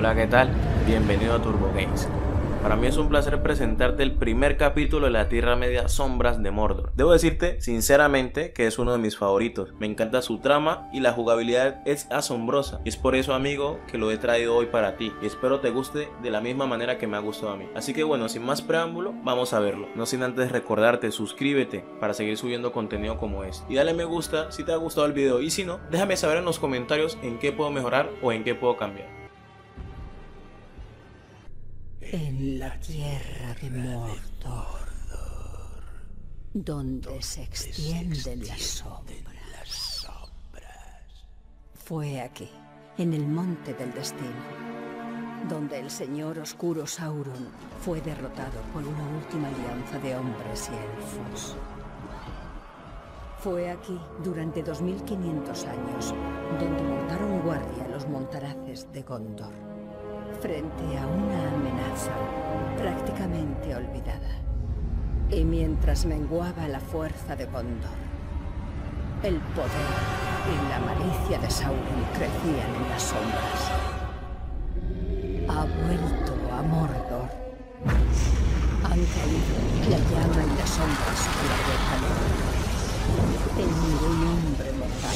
Hola, ¿qué tal? Bienvenido a Turbo Games. Para mí es un placer presentarte el primer capítulo de la Tierra Media Sombras de Mordor. Debo decirte sinceramente que es uno de mis favoritos. Me encanta su trama y la jugabilidad es asombrosa. Y es por eso, amigo, que lo he traído hoy para ti. Y espero te guste de la misma manera que me ha gustado a mí. Así que bueno, sin más preámbulo, vamos a verlo. No sin antes recordarte, suscríbete para seguir subiendo contenido como este. Y dale me gusta si te ha gustado el video. Y si no, déjame saber en los comentarios en qué puedo mejorar o en qué puedo cambiar. En la tierra de Mordor, donde se extienden las sombras. Fue aquí, en el Monte del Destino, donde el señor oscuro Sauron fue derrotado por una última alianza de hombres y elfos. Fue aquí, durante 2500 años, donde montaron guardia los montaraces de Gondor, frente a una amenaza prácticamente olvidada. Y mientras menguaba la fuerza de Gondor, el poder y la malicia de Sauron crecían en las sombras. Ha vuelto a Mordor. Han caído la llama y las sombras sobre la Puerta Negra. Y ningún hombre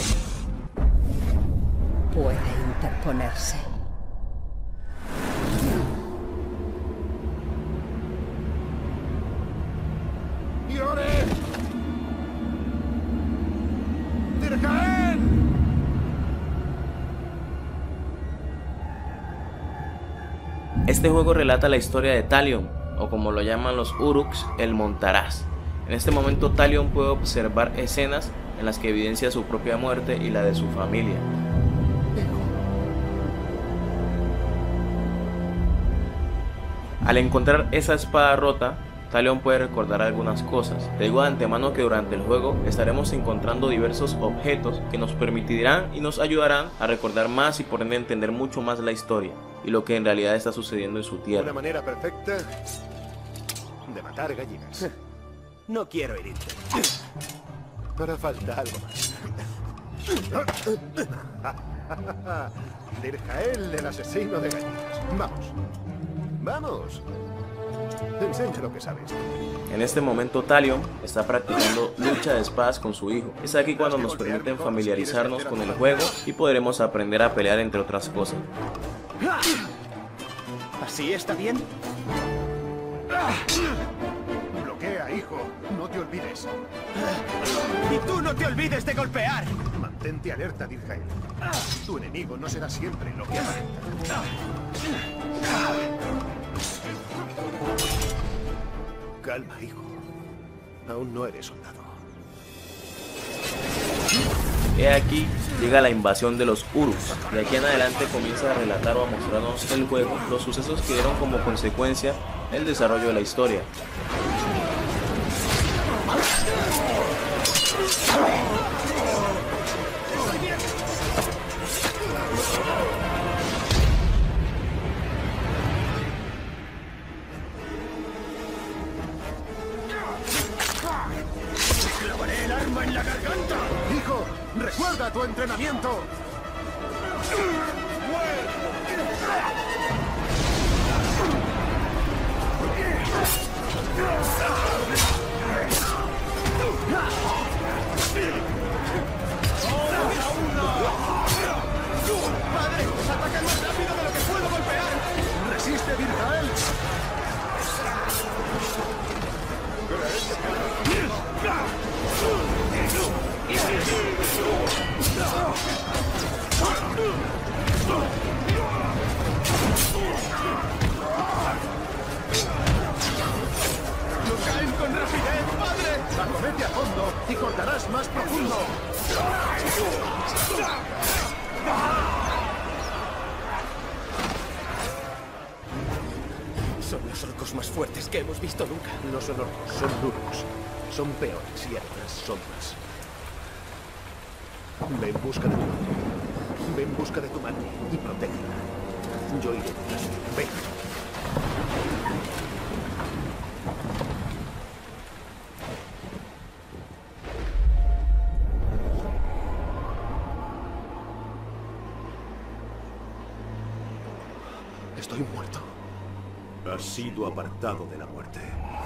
mortal puede interponerse. Este juego relata la historia de Talion, o como lo llaman los Uruks, el Montaraz. En este momento Talion puede observar escenas en las que evidencia su propia muerte y la de su familia. Al encontrar esa espada rota, Talion puede recordar algunas cosas. Te digo de antemano que durante el juego estaremos encontrando diversos objetos que nos permitirán y nos ayudarán a recordar más y por ende entender mucho más la historia y lo que en realidad está sucediendo en su tierra. Una manera perfecta de matar gallinas. No quiero herirte. Ahora falta algo más. Dirjael, el asesino de gallinas. Vamos. Vamos. Enseña lo que sabes. En este momento Talion está practicando lucha de espadas con su hijo. Es aquí cuando nos permiten familiarizarnos con el juego y podremos aprender a pelear, entre otras cosas. ¿Así está bien? Bloquea, hijo. No te olvides. ¡Y tú no te olvides de golpear! Mantente alerta, Dirjael. Tu enemigo no será siempre lo que aparenta. Calma, hijo. Aún no eres soldado. He aquí llega la invasión de los Uruks. De aquí en adelante comienza a relatar o a mostrarnos el juego, los sucesos que dieron como consecuencia el desarrollo de la historia. ¡Clavaré el arma en la garganta! ¡Hijo! ¡Recuerda tu entrenamiento! ¡Padre! ¡Atacan más rápido de lo que puedo golpear! ¡Resiste, Dirjael! ¡No caen con rapidez, padre! Acomete a fondo y cortarás más profundo. Son los orcos más fuertes que hemos visto nunca. No son orcos, son Uruks. Son peores y otras sombras. Ve en busca de tu madre. Ve en busca de tu madre y protégela. Yo iré detrás. Ve. Estoy muerto. Has sido apartado de la muerte.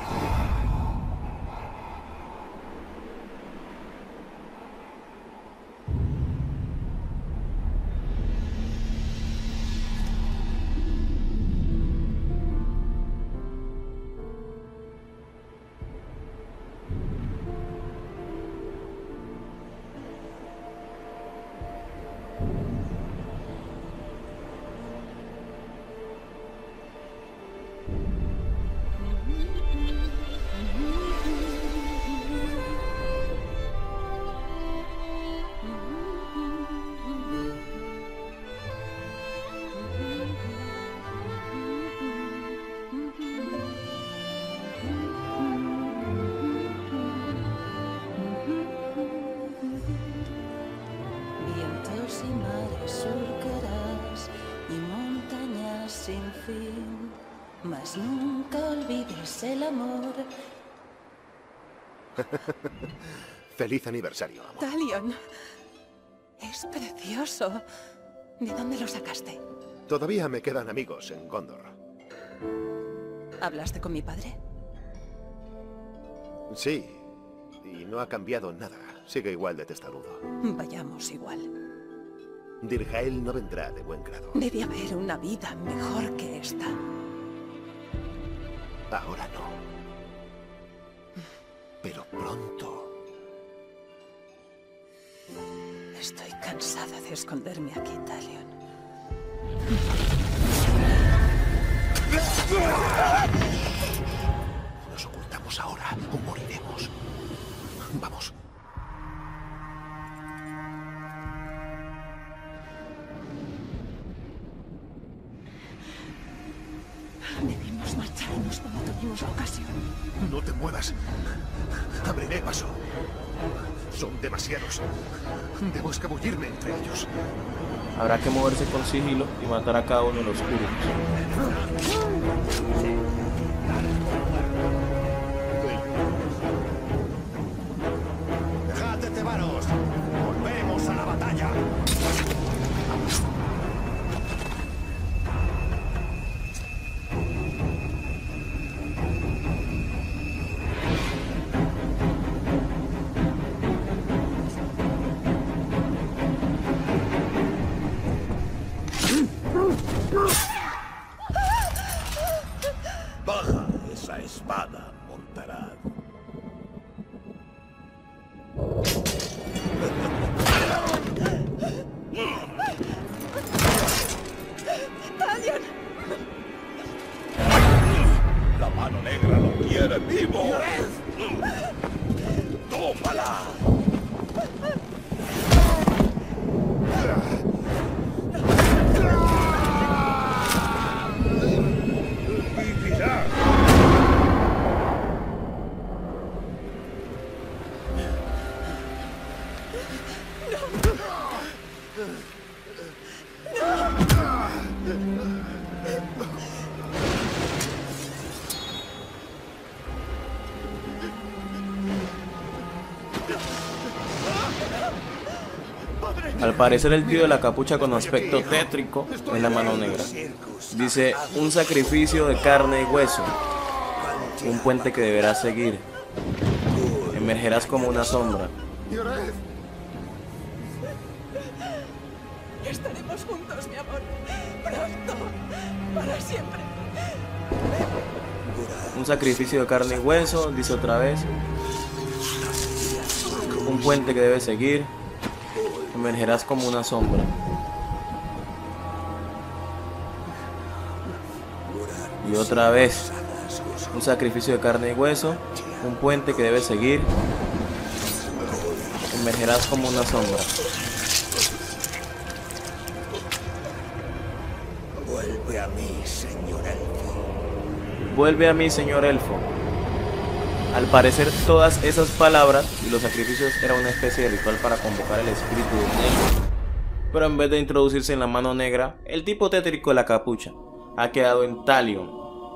Vientos y mares surcarás y montañas sin fin, mas nunca olvides el amor. Feliz aniversario, amor. Talion, es precioso. ¿De dónde lo sacaste? Todavía me quedan amigos en Gondor. ¿Hablaste con mi padre? Sí, y no ha cambiado nada. Sigue igual de testarudo. Vayamos igual. Dirgael no vendrá de buen grado. Debe haber una vida mejor que esta. Ahora no. Pero pronto. Estoy cansada de esconderme aquí, Talion. Nos ocultamos ahora o moriremos. Vamos. Debimos marcharnos cuando tuvimos la ocasión. No te muevas. Abriré paso. Son demasiados. Debo escabullirme entre ellos. Habrá que moverse con sigilo y matar a cada uno de los oscuros. ¡Dejad de cebaros! ¡Volvemos a la batalla! Baja esa espada, Montarad. ¡Talion! La mano negra lo quiere vivo. ¡Tómala! ¡Vivirá! Al parecer el tío de la capucha con aspecto tétrico es la mano negra. Dice, un sacrificio de carne y hueso, un puente que deberás seguir. Emergerás como una sombra. Estaremos juntos, mi amor. Pronto. Para siempre. Un sacrificio de carne y hueso, dice otra vez. Un puente que debes seguir. Emergerás como una sombra. Y otra vez. Un sacrificio de carne y hueso. Un puente que debes seguir. Emergerás como una sombra. Vuelve a mí, señor elfo. Vuelve a mí, señor elfo. Al parecer todas esas palabras y los sacrificios era una especie de ritual para convocar el espíritu de un elfo. Pero en vez de introducirse en la mano negra, el tipo tétrico de la capucha ha quedado en Talion.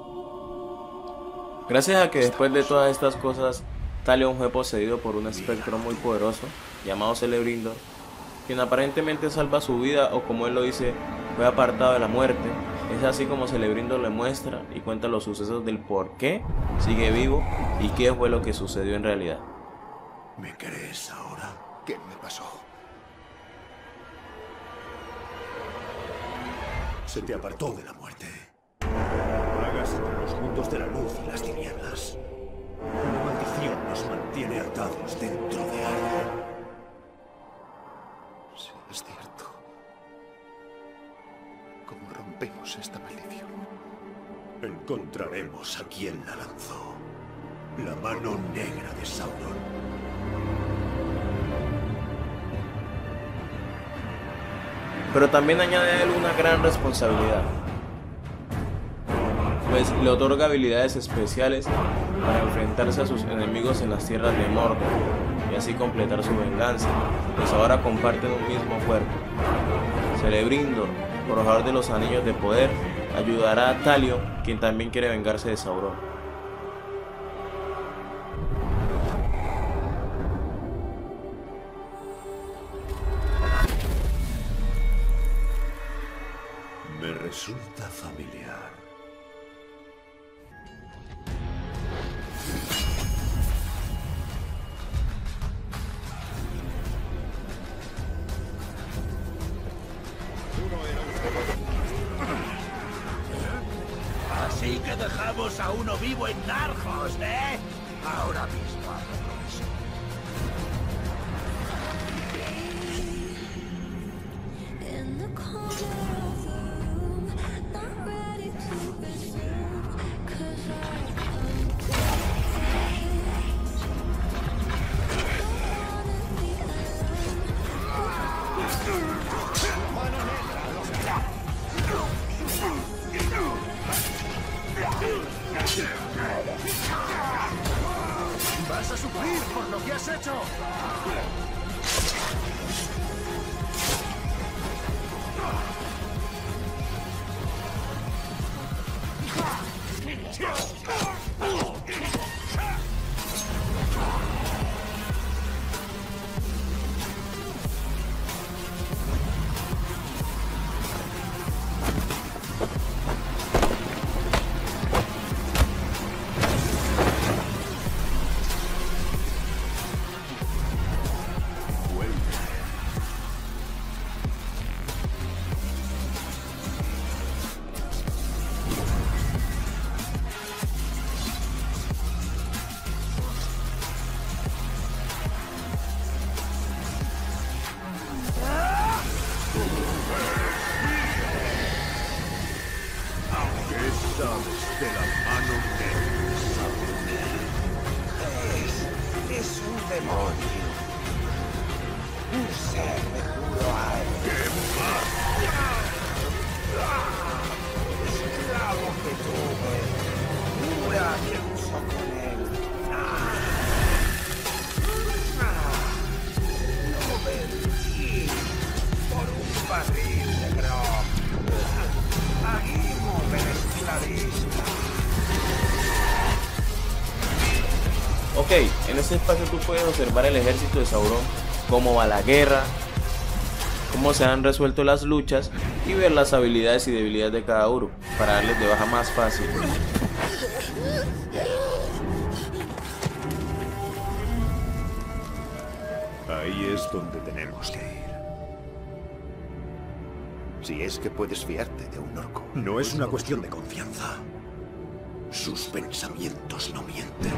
Gracias a que después de todas estas cosas, Talion fue poseído por un espectro muy poderoso llamado Celebrimbor, quien aparentemente salva su vida o, como él lo dice, fue apartado de la muerte. Es así como Celebrindo le muestra y cuenta los sucesos del por qué sigue vivo y qué fue lo que sucedió en realidad. ¿Me crees ahora? ¿Qué me pasó? Se te apartó de la muerte. Vagas entre los mundos de la luz y las tinieblas. Una maldición nos mantiene atados dentro de algo. Si es cierto, ¿cómo rompemos esta maldición? Encontraremos a quien la lanzó. La mano negra de Sauron. Pero también añade a él una gran responsabilidad, pues le otorga habilidades especiales para enfrentarse a sus enemigos en las tierras de Mordor y así completar su venganza, pues ahora comparten un mismo cuerpo. Celebrindo, forjador de los anillos de poder, ayudará a Talion, quien también quiere vengarse de Sauron. Me resulta familiar. Así que dejamos a uno vivo en Nargos, ¿eh? Ahora mismo hacemos. In the corner of the room, not ready to resume, 'cause I've come to change. Don't wanna be ¡Vas a sufrir por lo que has hecho! De la mano negra. Es un demonio. Un ser de puro aire. ¿Qué más? Esclavo que tuve. Cura que uso con él. Lo vendí por un barril de grog. Aguimo el esclavista. Ok, en este espacio tú puedes observar el ejército de Sauron, cómo va la guerra, cómo se han resuelto las luchas y ver las habilidades y debilidades de cada Uruk para darles de baja más fácil. Ahí es donde tenemos que ir. Si es que puedes fiarte de un orco. No es una cuestión de confianza. Sus pensamientos no mienten.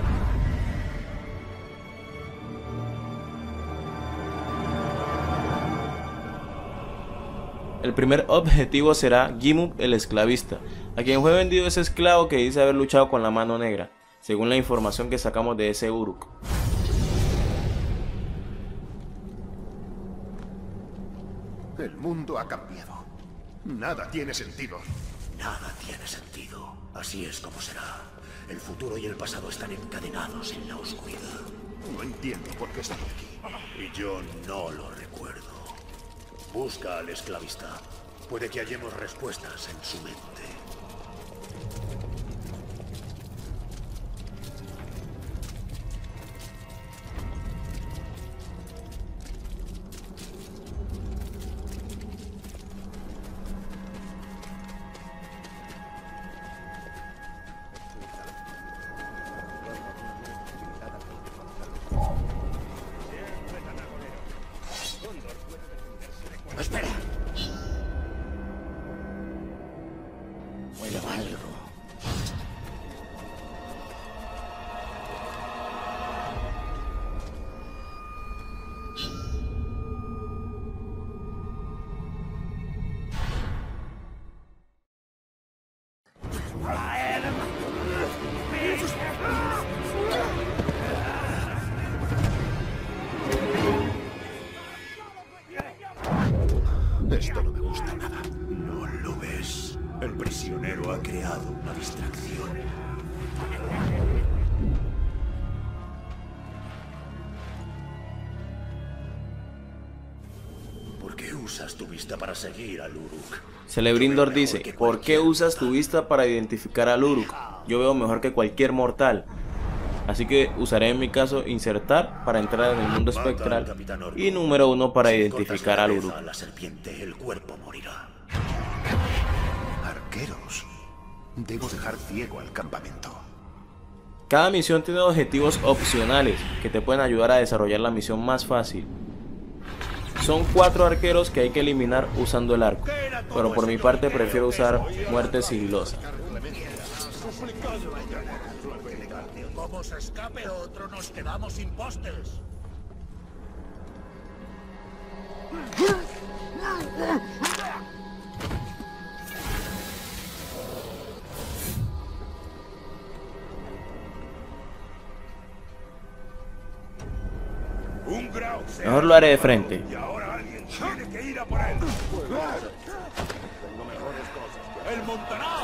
El primer objetivo será Gimub el esclavista, a quien fue vendido ese esclavo que dice haber luchado con la mano negra, según la información que sacamos de ese Uruk. El mundo ha cambiado. Nada tiene sentido. Nada tiene sentido. Así es como será. El futuro y el pasado están encadenados en la oscuridad. No entiendo por qué estoy aquí. Y yo no lo recuerdo. Busca al esclavista. Puede que hallemos respuestas en su mente. usas tu vista para seguir al Uruk? Celebrimbor dice, ¿por qué usas tu vista para identificar al Uruk? Yo veo mejor que cualquier mortal. Así que usaré en mi caso insertar para entrar en el mundo espectral y número 1 para identificar al Uruk. La serpiente, el cuerpo morirá. Arqueros. Debo dejar ciego al campamento. Cada misión tiene objetivos opcionales que te pueden ayudar a desarrollar la misión más fácil. Son 4 arqueros que hay que eliminar usando el arco, pero por mi parte prefiero usar muerte sigilosa. Como se escape otro, nos quedamos sin postes. Mejor lo haré de frente. Y ahora alguien tiene que ir a por él. ¡El montará!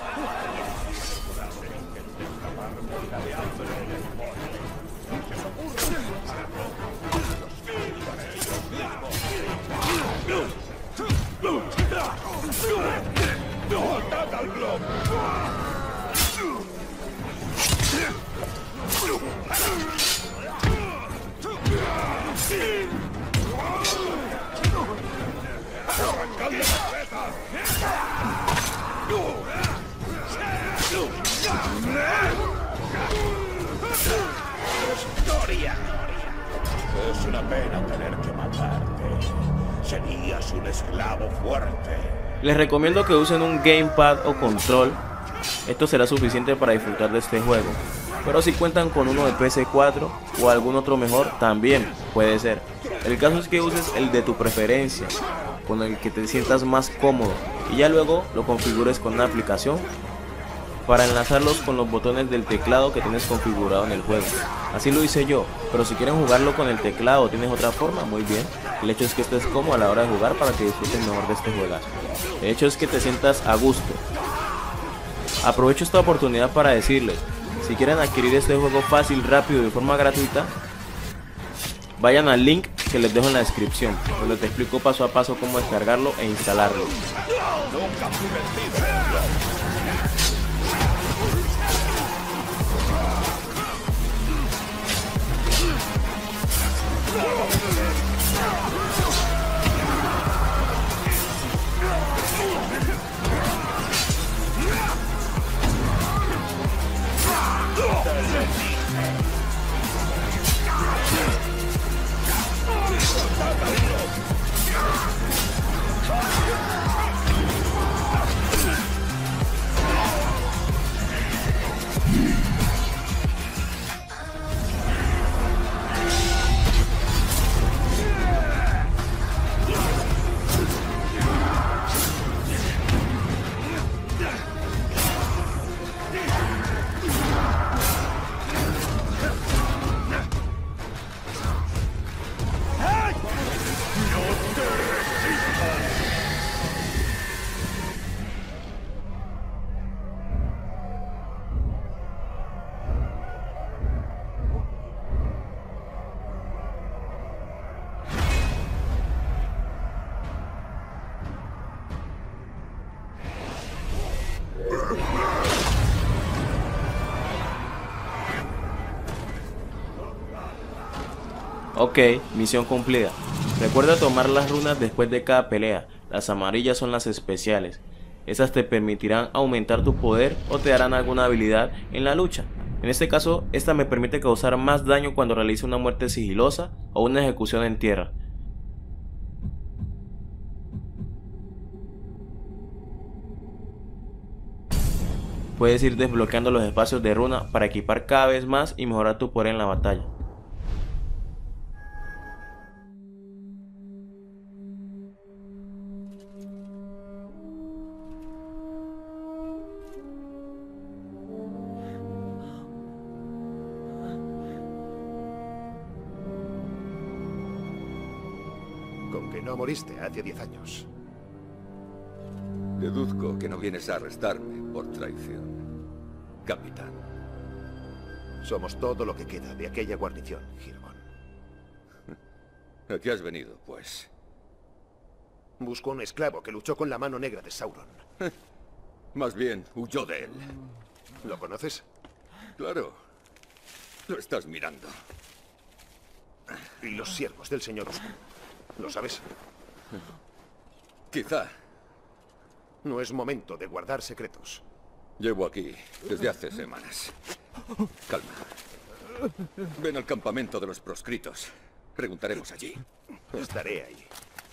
¡Ataca al globo! ¡Arrancadle las cabezas! ¡Historia! Es una pena tener que matarte. Serías un esclavo fuerte. Les recomiendo que usen un gamepad o control. Esto será suficiente para disfrutar de este juego. Pero si cuentan con uno de PS4 o algún otro mejor, también puede ser. El caso es que uses el de tu preferencia, con el que te sientas más cómodo, y ya luego lo configures con una aplicación para enlazarlos con los botones del teclado que tienes configurado en el juego. Así lo hice yo, pero si quieren jugarlo con el teclado o tienes otra forma, muy bien. El hecho es que estés cómodo a la hora de jugar para que disfrutes mejor de este juegazo. El hecho es que te sientas a gusto. Aprovecho esta oportunidad para decirles, si quieren adquirir este juego fácil, rápido y de forma gratuita, vayan al link que les dejo en la descripción, donde te explico paso a paso cómo descargarlo e instalarlo. Ok, misión cumplida. Recuerda tomar las runas después de cada pelea. Las amarillas son las especiales. Esas te permitirán aumentar tu poder o te darán alguna habilidad en la lucha. En este caso, esta me permite causar más daño cuando realice una muerte sigilosa o una ejecución en tierra. Puedes ir desbloqueando los espacios de runa para equipar cada vez más y mejorar tu poder en la batalla. Con que no moriste hace 10 años. Deduzco que no vienes a arrestarme por traición, capitán. Somos todo lo que queda de aquella guarnición, Hirmon. ¿A qué has venido, pues? Busco a un esclavo que luchó con la mano negra de Sauron. Más bien, huyó de él. ¿Lo conoces? Claro. Lo estás mirando. Y los siervos del Señor Oscuro. ¿Lo sabes? Quizá. No es momento de guardar secretos. Llevo aquí desde hace semanas. Calma. Ven al campamento de los proscritos. Preguntaremos allí. Estaré ahí.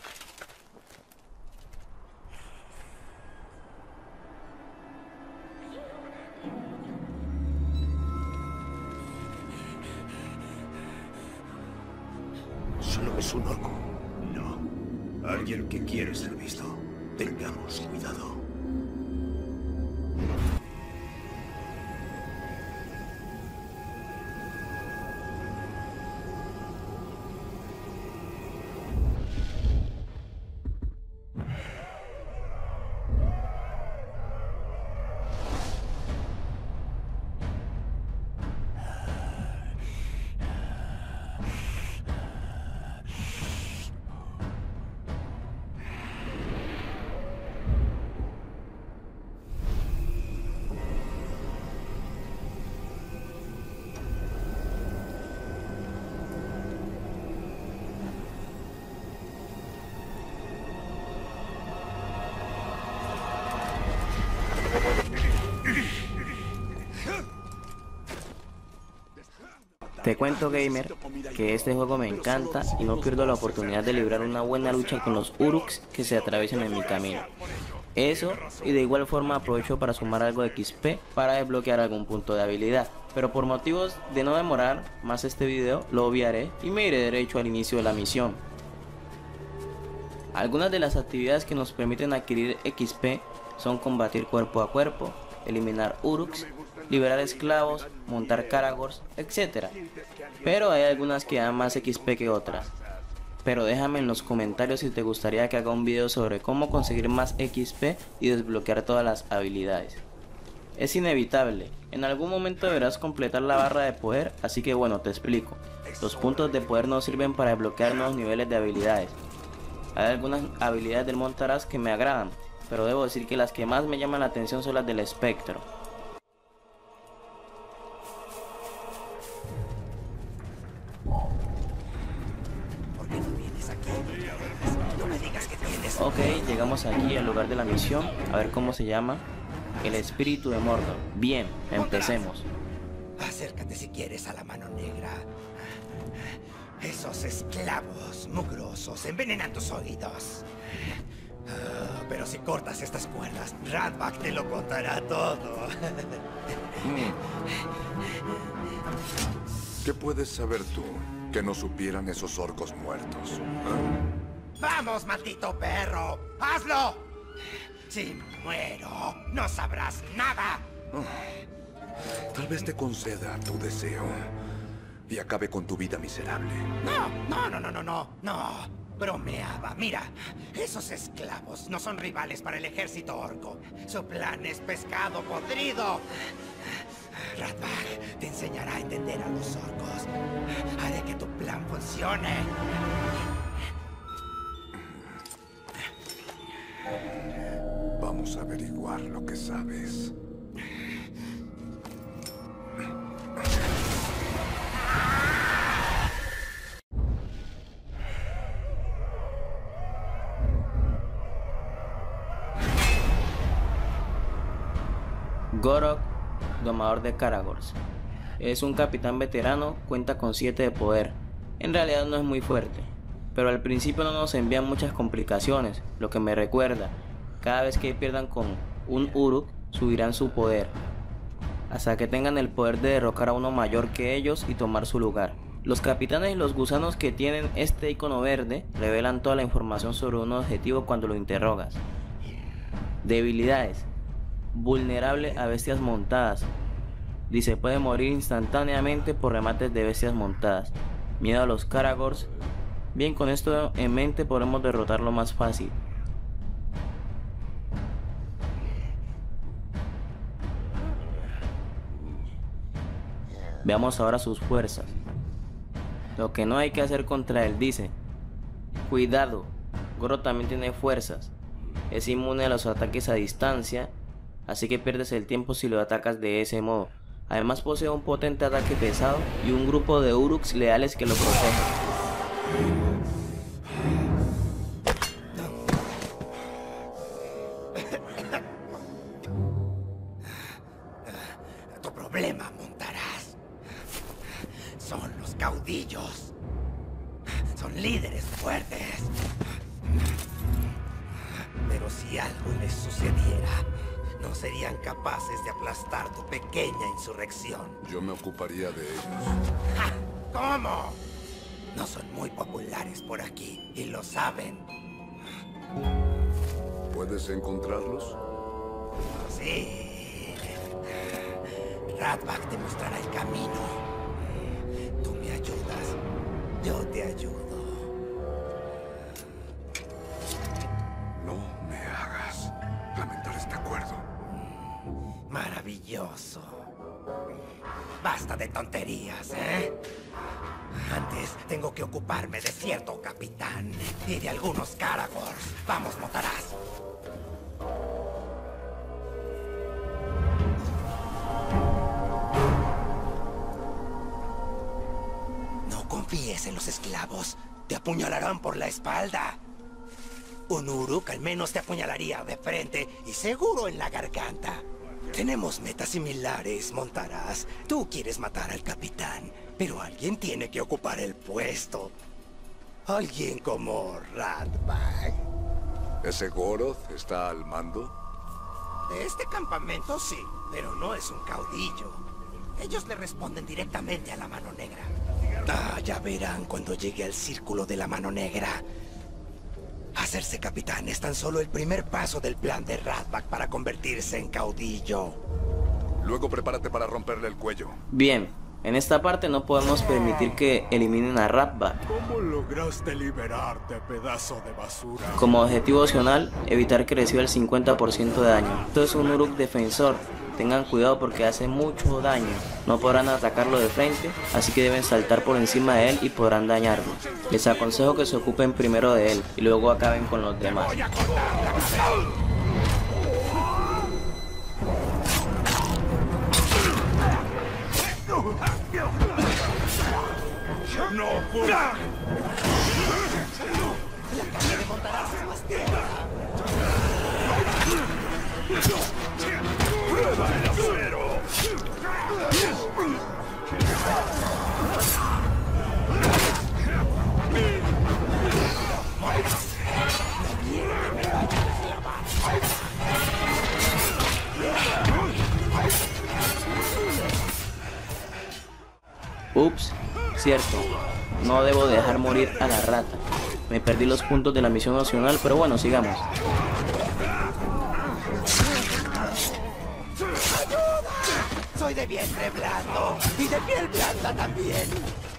¿Solo es un orco? No. Alguien que quiere ser visto. Tengamos cuidado. Te cuento, gamer, que este juego me encanta y no pierdo la oportunidad de librar una buena lucha con los Uruks que se atraviesan en mi camino. Eso, y de igual forma aprovecho para sumar algo de XP para desbloquear algún punto de habilidad. Pero por motivos de no demorar más este video, lo obviaré y me iré derecho al inicio de la misión. Algunas de las actividades que nos permiten adquirir XP son combatir cuerpo a cuerpo, eliminar Uruks, liberar esclavos, montar Caragors, etc. Pero hay algunas que dan más XP que otras. Pero déjame en los comentarios si te gustaría que haga un video sobre cómo conseguir más XP y desbloquear todas las habilidades. Es inevitable, en algún momento deberás completar la barra de poder, así que bueno, te explico. Los puntos de poder nos sirven para desbloquear nuevos niveles de habilidades. Hay algunas habilidades del Montaraz que me agradan, pero debo decir que las que más me llaman la atención son las del espectro. Ok, llegamos aquí al lugar de la misión, a ver cómo se llama. El espíritu de Mordor. Bien, empecemos. Acércate si quieres a la mano negra. Esos esclavos mugrosos envenenan tus oídos. Pero si cortas estas cuerdas, Radbak te lo contará todo. ¿Qué puedes saber tú que no supieran esos orcos muertos? ¡Vamos, maldito perro! ¡Hazlo! Si muero, no sabrás nada. Tal vez te conceda tu deseo y acabe con tu vida miserable. No. Bromeaba. Mira, esos esclavos no son rivales para el ejército orco. Su plan es pescado podrido. Radbak te enseñará a entender a los orcos. Haré que tu plan funcione. Vamos a averiguar lo que sabes. Gorok, domador de Caragors. Es un capitán veterano, cuenta con 7 de poder. En realidad no es muy fuerte, pero al principio no nos envían muchas complicaciones, lo que me recuerda, cada vez que pierdan con un Uruk, subirán su poder, hasta que tengan el poder de derrocar a uno mayor que ellos y tomar su lugar. Los capitanes y los gusanos que tienen este icono verde revelan toda la información sobre un objetivo cuando lo interrogas. Debilidades: vulnerable a bestias montadas. Dice, puede morir instantáneamente por remates de bestias montadas. Miedo a los Caragors. Bien, con esto en mente podremos derrotarlo más fácil. Veamos ahora sus fuerzas. Lo que no hay que hacer contra él, dice: cuidado, Goro también tiene fuerzas, es inmune a los ataques a distancia, así que pierdes el tiempo si lo atacas de ese modo. Además posee un potente ataque pesado y un grupo de Uruks leales que lo protegen. Tu problema, Montaraz, son los caudillos. Son líderes fuertes. Pero si algo les sucediera, no serían capaces de aplastar tu pequeña insurrección. Yo me ocuparía de ellos. ¡Ja! ¿Cómo? No son muy populares por aquí y lo saben. ¿Puedes encontrarlos? Sí. Radbach te mostrará el camino. Tú me ayudas, yo te ayudo. No me hagas lamentar este acuerdo. Maravilloso. Basta de tonterías, ¿eh? Antes tengo que ocuparme de cierto capitán y de algunos Karagors. Vamos, Montaraz. No confíes en los esclavos. Te apuñalarán por la espalda. Un Uruk al menos te apuñalaría de frente y seguro en la garganta. Tenemos metas similares, Montaraz. Tú quieres matar al capitán, pero alguien tiene que ocupar el puesto. Alguien como Radbach. ¿Ese Goroth está al mando? De este campamento sí, pero no es un caudillo. Ellos le responden directamente a la Mano Negra. Ah, ya verán cuando llegue al círculo de la Mano Negra. Hacerse capitán es tan solo el primer paso del plan de Radbach para convertirse en caudillo. Luego prepárate para romperle el cuello. Bien, en esta parte no podemos permitir que eliminen a Radbach. ¿Cómo lograste liberarte, pedazo de basura? Como objetivo opcional, evitar que reciba el 50% de daño. Esto es un Uruk defensor, tengan cuidado porque hace mucho daño. No podrán atacarlo de frente, así que deben saltar por encima de él y podrán dañarlo. Les aconsejo que se ocupen primero de él y luego acaben con los demás. Ups, cierto, no debo dejar morir a la rata. Me perdí los puntos de la misión opcional, pero bueno, sigamos. Soy de vientre blando y de piel blanda también.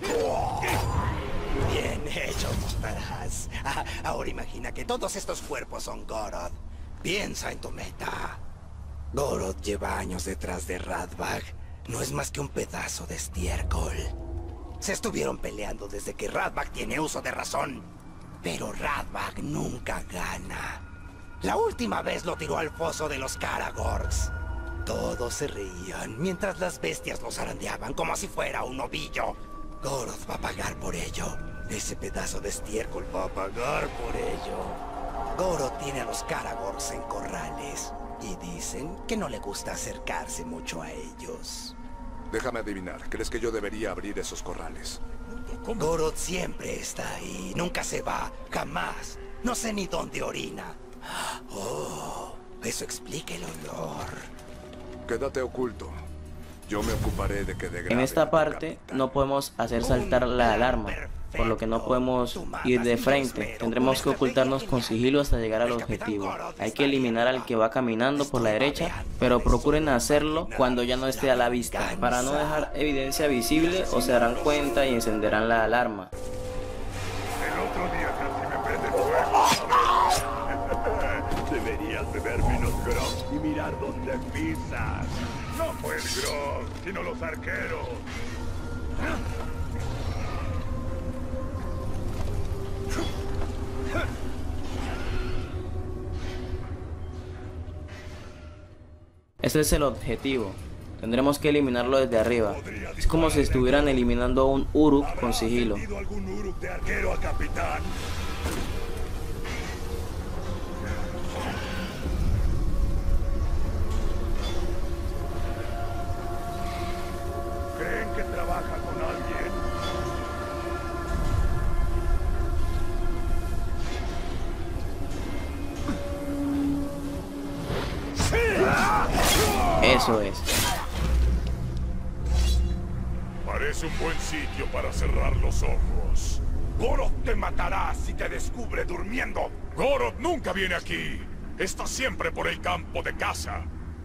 Bien hecho, Montaraz. Ahora imagina que todos estos cuerpos son Goroth. Piensa en tu meta. Goroth lleva años detrás de Radbach. No es más que un pedazo de estiércol. Se estuvieron peleando desde que Radbach tiene uso de razón. Pero Radbach nunca gana. La última vez lo tiró al foso de los Karagors. Todos se reían mientras las bestias lo zarandeaban como si fuera un ovillo. Goroth va a pagar por ello. Ese pedazo de estiércol va a pagar por ello. Goroth tiene a los Karagors en corrales. Y dicen que no le gusta acercarse mucho a ellos. Déjame adivinar, ¿crees que yo debería abrir esos corrales? Goroth siempre está ahí, nunca se va, jamás. No sé ni dónde orina. Oh, eso explica el olor. Quédate oculto. Yo me ocuparé de que degrade. En esta parte no podemos hacer saltar la alarma, por lo que no podemos ir de frente. Tendremos que ocultarnos con sigilo hasta llegar al objetivo. Hay que eliminar al que va caminando por la derecha, pero procuren hacerlo cuando ya no esté a la vista, para no dejar evidencia visible o se darán cuenta y encenderán la alarma. El otro día casi me prende fuego. Deberías beber menos grog y mirar dónde pisas. No fue el grog, sino los arqueros. Este es el objetivo. Tendremos que eliminarlo desde arriba. Es como si estuvieran eliminando a un Uruk con sigilo. ¿Algún Uruk de arquero a capitán? ¿Creen que trabaja con alguien? Eso es. Parece un buen sitio para cerrar los ojos. Goroth te matará si te descubre durmiendo. Goroth nunca viene aquí. Está siempre por el campo de caza.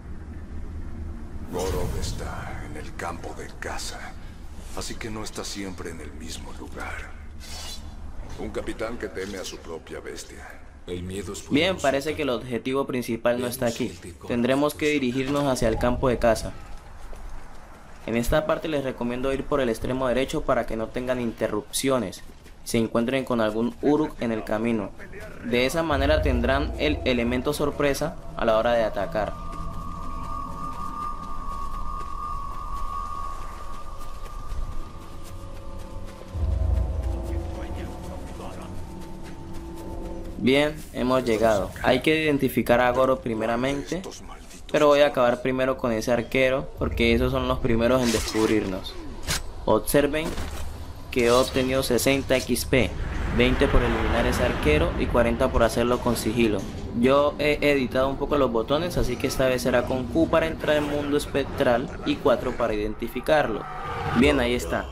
Goroth está en el campo de caza, así que no está siempre en el mismo lugar. Un capitán que teme a su propia bestia. El miedo es Bien, parece que el objetivo principal no está aquí. Tendremos que dirigirnos hacia el campo de caza. En esta parte les recomiendo ir por el extremo derecho para que no tengan interrupciones, se encuentren con algún Uruk en el camino. De esa manera tendrán el elemento sorpresa a la hora de atacar. Bien, hemos llegado. Hay que identificar a Goroth primeramente, pero voy a acabar primero con ese arquero porque esos son los primeros en descubrirnos. Observen que he obtenido 60 XP, 20 por eliminar ese arquero y 40 por hacerlo con sigilo. Yo he editado un poco los botones, así que esta vez será con Q para entrar en mundo espectral y 4 para identificarlo. Bien, ahí está.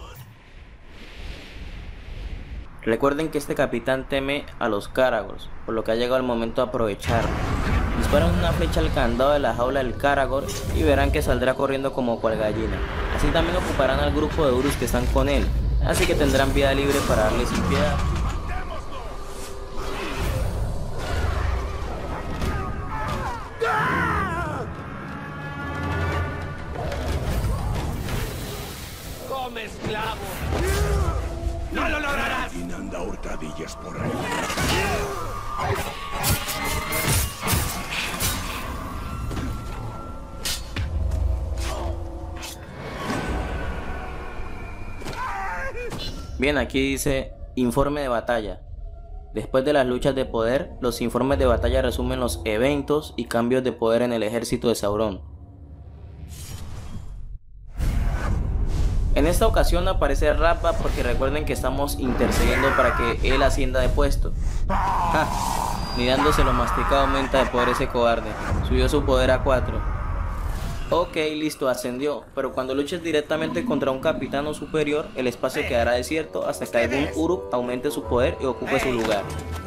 Recuerden que este capitán teme a los Caragors, por lo que ha llegado el momento de aprovecharlo. Disparan una flecha al candado de la jaula del Caragor y verán que saldrá corriendo como cual gallina. Así también ocuparán al grupo de Urus que están con él, así que tendrán vida libre para darle sin piedad. ¡Come, esclavo! ¡No lo lograrás! ¿Quién anda a hurtadillas por ahí? Bien, aquí dice informe de batalla. Después de las luchas de poder, los informes de batalla resumen los eventos y cambios de poder en el ejército de Sauron. En esta ocasión aparece Radbag porque recuerden que estamos intercediendo para que él ascienda de puesto. Ni dándose lo masticado aumenta de poder ese cobarde. Subió su poder a 4. Ok, listo, ascendió, pero cuando luches directamente contra un capitán o superior, el espacio quedará desierto hasta que algún Uruk aumente su poder y ocupe su lugar.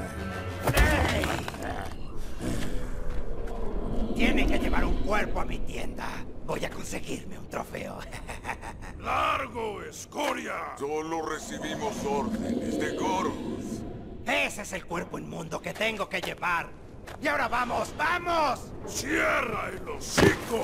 Tiene que llevar un cuerpo a mi tienda. Voy a conseguirme un trofeo. ¡Largo, escoria! Solo recibimos órdenes de Goroth. Ese es el cuerpo inmundo que tengo que llevar. Y ahora vamos, ¡vamos! ¡Cierra el hocico!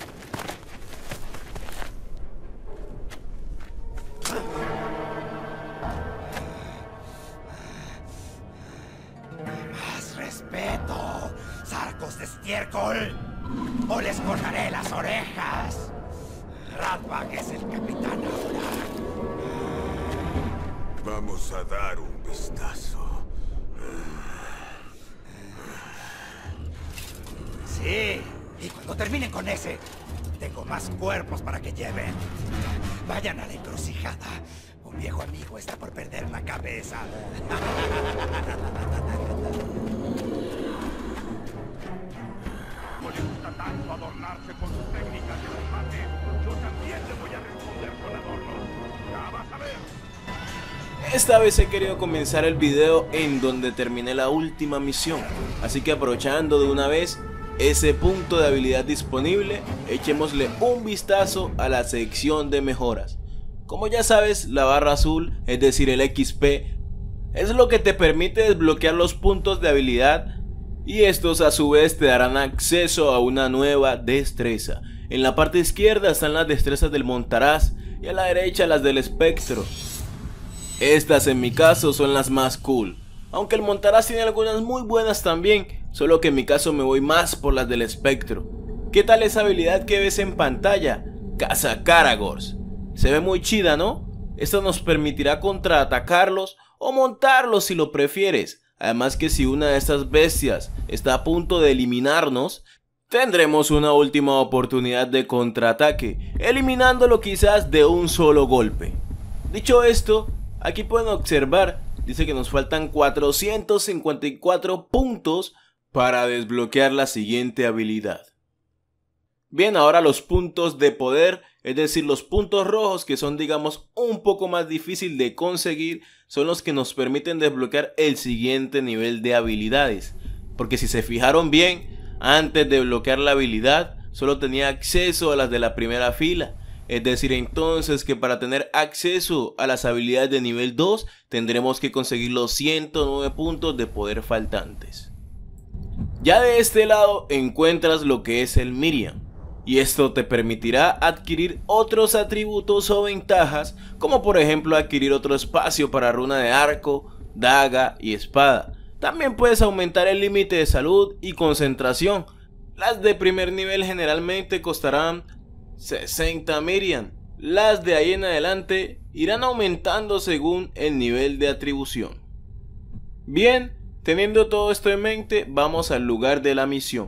¡Más respeto! ¡Sarcos de estiércol! ¡O les cortaré las orejas! Radbag es el capitán ahora. Vamos a dar un vistazo. Sí, y cuando terminen con ese, tengo más cuerpos para que lleven. Vayan a la encrucijada. Un viejo amigo está por perder la cabeza. No le gusta tanto adornarse con sus técnicas de combate. Yo también le voy a responder con adornos. Ya vas a ver. Esta vez he querido comenzar el video en donde terminé la última misión, así que aprovechando de una vez ese punto de habilidad disponible, echémosle un vistazo a la sección de mejoras. Como ya sabes, la barra azul, es decir el XP, es lo que te permite desbloquear los puntos de habilidad y estos a su vez te darán acceso a una nueva destreza. En la parte izquierda están las destrezas del Montaraz y a la derecha las del Espectro. Estas en mi caso son las más cool, aunque el Montaraz tiene algunas muy buenas también, solo que en mi caso me voy más por las del Espectro, ¿Qué tal esa habilidad que ves en pantalla? Caza Caragors. Se ve muy chida, ¿no? Esto nos permitirá contraatacarlos o montarlos si lo prefieres. Además que si una de estas bestias está a punto de eliminarnos, tendremos una última oportunidad de contraataque, eliminándolo quizás de un solo golpe. Dicho esto, aquí pueden observar, dice que nos faltan 454 puntos para desbloquear la siguiente habilidad. Bien, ahora los puntos de poder, es decir, los puntos rojos, que son, digamos, un poco más difícil de conseguir, son los que nos permiten desbloquear el siguiente nivel de habilidades. Porque si se fijaron bien, antes de bloquear la habilidad, solo tenía acceso a las de la primera fila. Es decir, entonces que para tener acceso a las habilidades de nivel 2, tendremos que conseguir los 109 puntos de poder faltantes. Ya de este lado encuentras lo que es el Miriam. Y esto te permitirá adquirir otros atributos o ventajas, como por ejemplo adquirir otro espacio para runa de arco, daga y espada. También puedes aumentar el límite de salud y concentración. Las de primer nivel generalmente costarán 60 Miriam. Las de ahí en adelante irán aumentando según el nivel de atribución. Bien, teniendo todo esto en mente, vamos al lugar de la misión.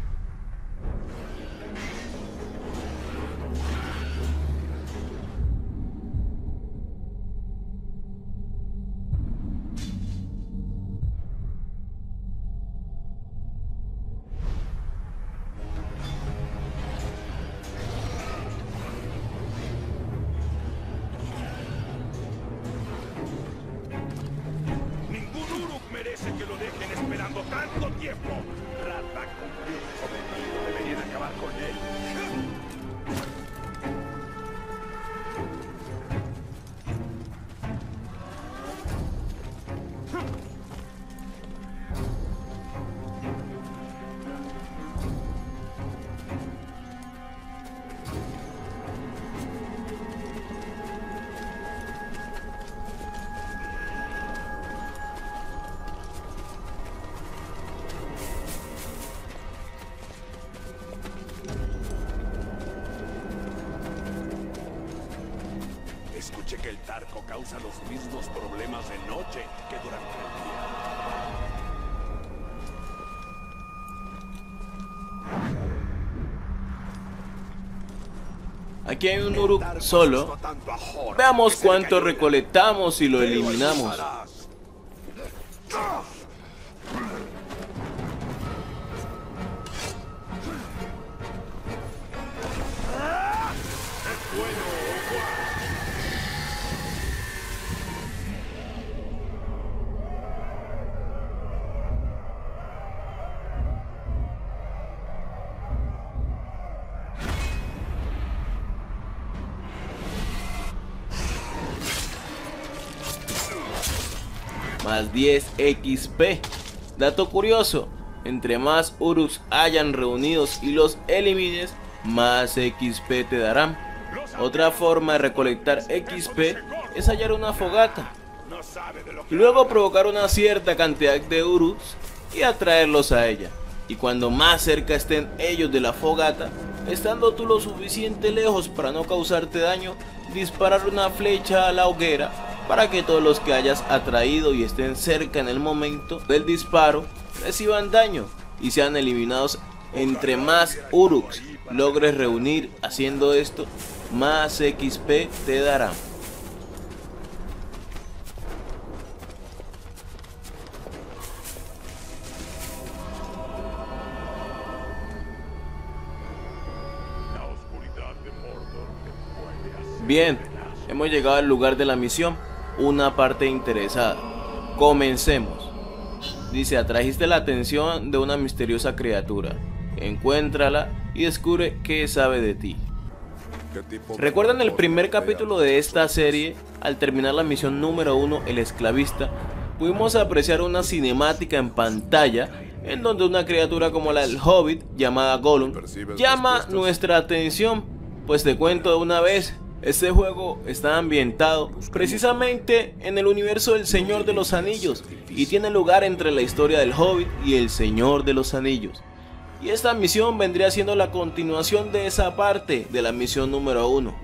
Merece que lo dejen esperando tanto tiempo. Radbag cumplió su cometido. Deberían acabar con él. Escuché que el Tarco causa los mismos problemas de noche que durante el día. Aquí hay un Uruk solo. Veamos cuánto recolectamos y lo eliminamos. Más 10 XP. Dato curioso, entre más Uruks hayan reunidos y los elimines, más XP te darán. Otra forma de recolectar XP es hallar una fogata y luego provocar una cierta cantidad de Uruks y atraerlos a ella. Y cuando más cerca estén ellos de la fogata, estando tú lo suficiente lejos para no causarte daño, disparar una flecha a la hoguera para que todos los que hayas atraído y estén cerca en el momento del disparo reciban daño y sean eliminados. Entre más Uruks logres reunir haciendo esto, más XP te darán. Bien, hemos llegado al lugar de la misión, una parte interesada. Comencemos. Dice, atrajiste la atención de una misteriosa criatura. Encuéntrala y descubre qué sabe de ti. ¿Recuerdan el primer capítulo de esta serie? Al terminar la misión número 1, el esclavista, pudimos apreciar una cinemática en pantalla en donde una criatura como la del Hobbit, llamada Gollum, llama nuestra atención. Pues te cuento de una vez, este juego está ambientado precisamente en el universo del Señor de los Anillos y tiene lugar entre la historia del Hobbit y el Señor de los Anillos. y esta misión vendría siendo la continuación de esa parte de la misión número 1.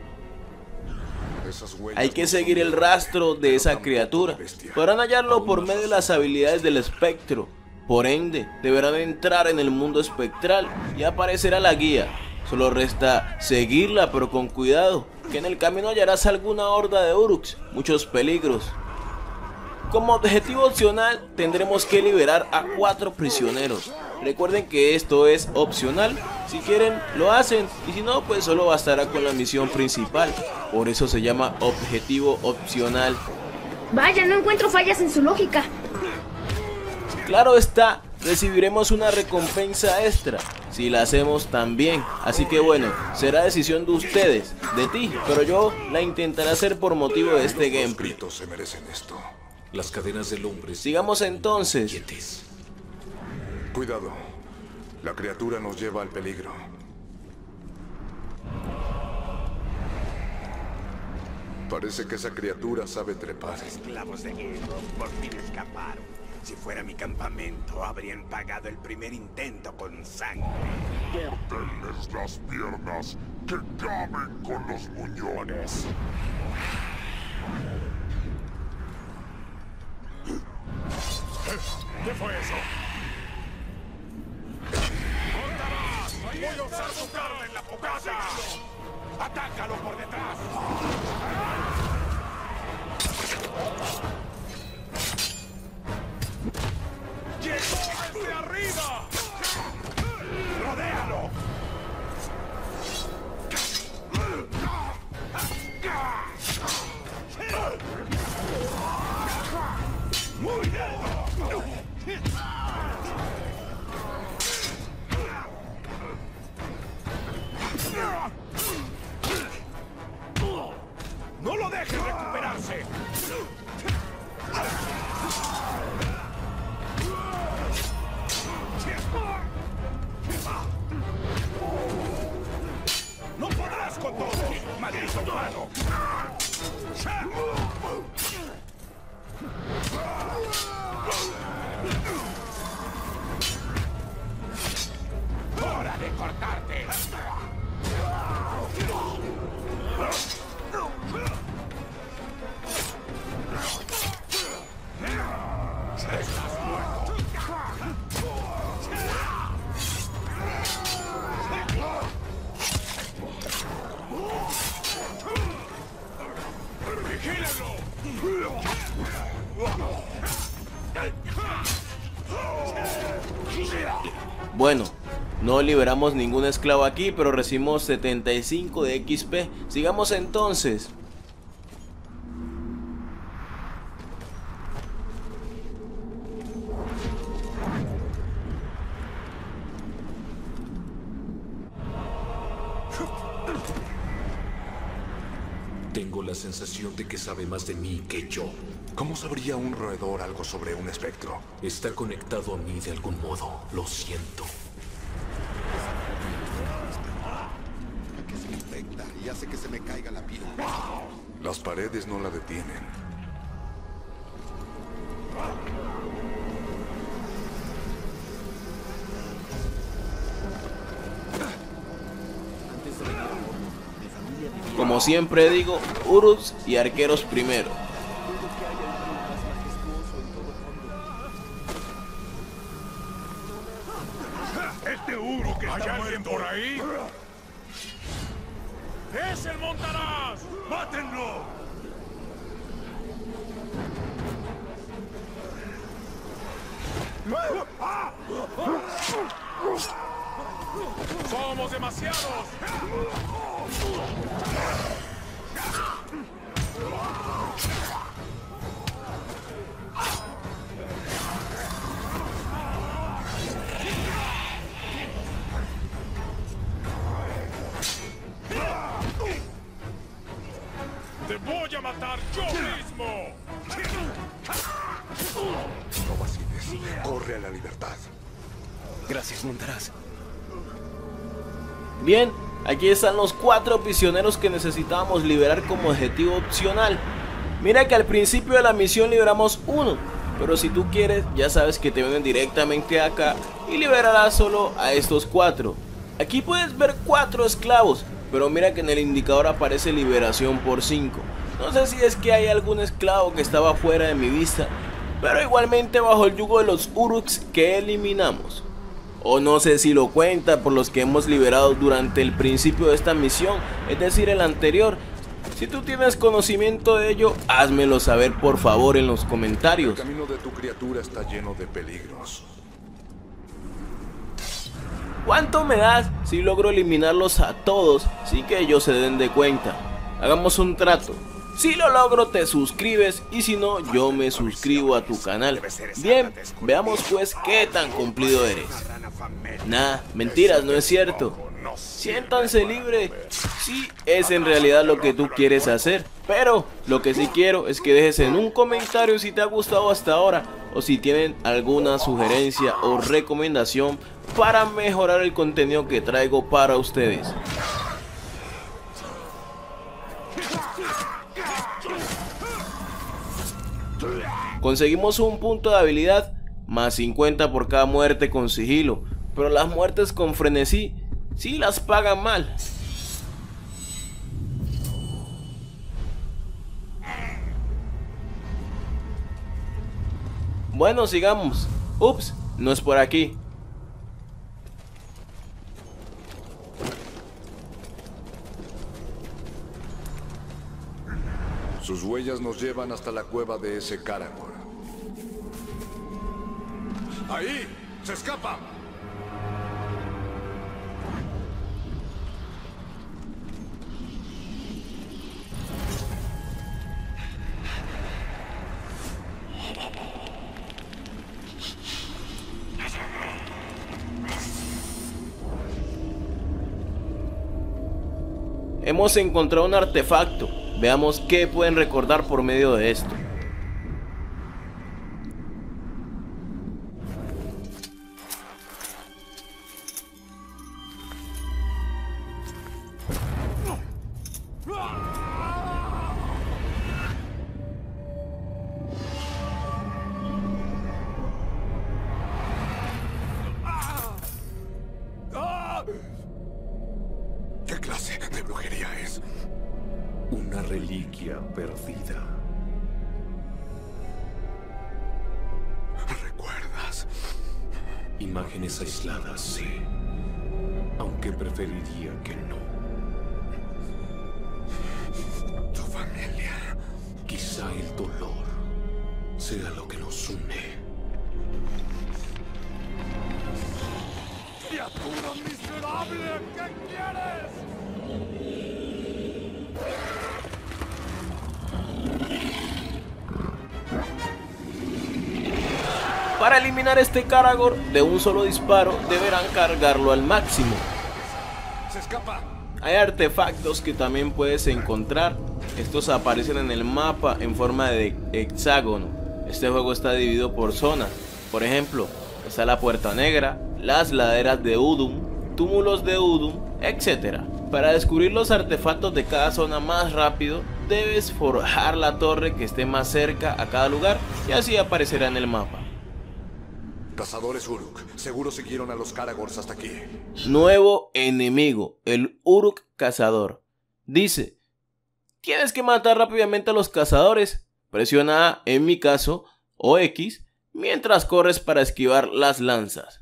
Hay que seguir el rastro de esa criatura. Podrán hallarlo por medio de las habilidades del espectro. Por ende, deberán entrar en el mundo espectral y aparecerá la guía. Solo resta seguirla, pero con cuidado, que en el camino hallarás alguna horda de Uruks, muchos peligros. Como objetivo opcional tendremos que liberar a 4 prisioneros. Recuerden que esto es opcional, si quieren lo hacen y si no pues solo bastará con la misión principal. Por eso se llama objetivo opcional. Vaya, no encuentro fallas en su lógica. Claro está, recibiremos una recompensa extra si la hacemos tan bien. Así que bueno, será decisión de ustedes, de ti, pero yo la intentaré hacer por motivo de este gameplay. Se merecen esto. Las cadenas del hombre. Sigamos entonces. Cuidado, la criatura nos lleva al peligro. Parece que esa criatura sabe trepar. Esclavos de guerra, por fin escaparon. Si fuera mi campamento, habrían pagado el primer intento con sangre. Córtenles las piernas, que caben con los muñones. ¿Qué fue eso? ¡Montarás! ¡Voy a usar su carne en la fogata! ¡Atácalo por detrás! ¡Llegó desde arriba! ¡Rodéalo! ¡Muy bien! ¡No lo dejes recuperarse! ¡No podrás con todo, maldito humano! ¡Hora de cortarte! ¡Estás muerto! ¡Vigílenlo! Bueno, no liberamos ningún esclavo aquí, pero recibimos 75 de XP. Sigamos entonces. Tengo la sensación de que sabe más de mí que yo. ¿Cómo sabría un roedor algo sobre un espectro? Está conectado a mí de algún modo. Lo siento. Que se infecta y hace que se me caiga la piel. Las paredes no la detienen. Como siempre digo, Uruks y arqueros primero. Este Uruk que está muerto por ahí. ¡Es el Montaraz! ¡Mátenlo! ¡Somos demasiados! ¡Te voy a matar yo mismo! No vaciles. Corre a la libertad. Gracias, Montaraz. Bien, aquí están los 4 prisioneros que necesitábamos liberar como objetivo opcional. Mira que al principio de la misión liberamos uno, pero si tú quieres ya sabes que te vienen directamente acá y liberarás solo a estos 4. Aquí puedes ver 4 esclavos, pero mira que en el indicador aparece liberación por 5. No sé si es que hay algún esclavo que estaba fuera de mi vista, pero igualmente bajo el yugo de los Uruks que eliminamos. O no sé si lo cuenta por los que hemos liberado durante el principio de esta misión, es decir, el anterior. Si tú tienes conocimiento de ello, házmelo saber por favor en los comentarios. El camino de tu criatura está lleno de peligros. ¿Cuánto me das si logro eliminarlos a todos sin que ellos se den de cuenta? Hagamos un trato. Si lo logro te suscribes y si no yo me suscribo a tu canal. Bien, veamos pues qué tan cumplido eres. Nah, mentiras, no es cierto. Siéntanse libres si es en realidad lo que tú quieres hacer. Pero lo que sí quiero es que dejes en un comentario si te ha gustado hasta ahora o si tienen alguna sugerencia o recomendación para mejorar el contenido que traigo para ustedes. Conseguimos un punto de habilidad más 50 por cada muerte con sigilo, pero las muertes con frenesí sí las pagan mal. Bueno, sigamos. Ups, no es por aquí. Sus huellas nos llevan hasta la cueva de ese Karagor. ¡Ahí! ¡Se escapa! Hemos encontrado un artefacto. Veamos qué pueden recordar por medio de esto. ¿Qué clase de brujería es? Una reliquia perdida. ¿Recuerdas? Imágenes aisladas, sí. Aunque preferiría que no. Tu familia. Quizá el dolor sea lo que nos une. ¡Criatura miserable! ¿Qué quieres? Para eliminar este Karagor de un solo disparo deberán cargarlo al máximo. ¡Se escapa! Hay artefactos que también puedes encontrar. Estos aparecen en el mapa en forma de hexágono. Este juego está dividido por zonas. Por ejemplo, está la Puerta Negra, las laderas de Udun, túmulos de Udun, etc. Para descubrir los artefactos de cada zona más rápido, debes forjar la torre que esté más cerca a cada lugar y así aparecerá en el mapa. Cazadores Uruk, seguro siguieron a los Karagors hasta aquí. Nuevo enemigo, el Uruk cazador. Dice, tienes que matar rápidamente a los cazadores. Presiona A, en mi caso, o X, mientras corres para esquivar las lanzas.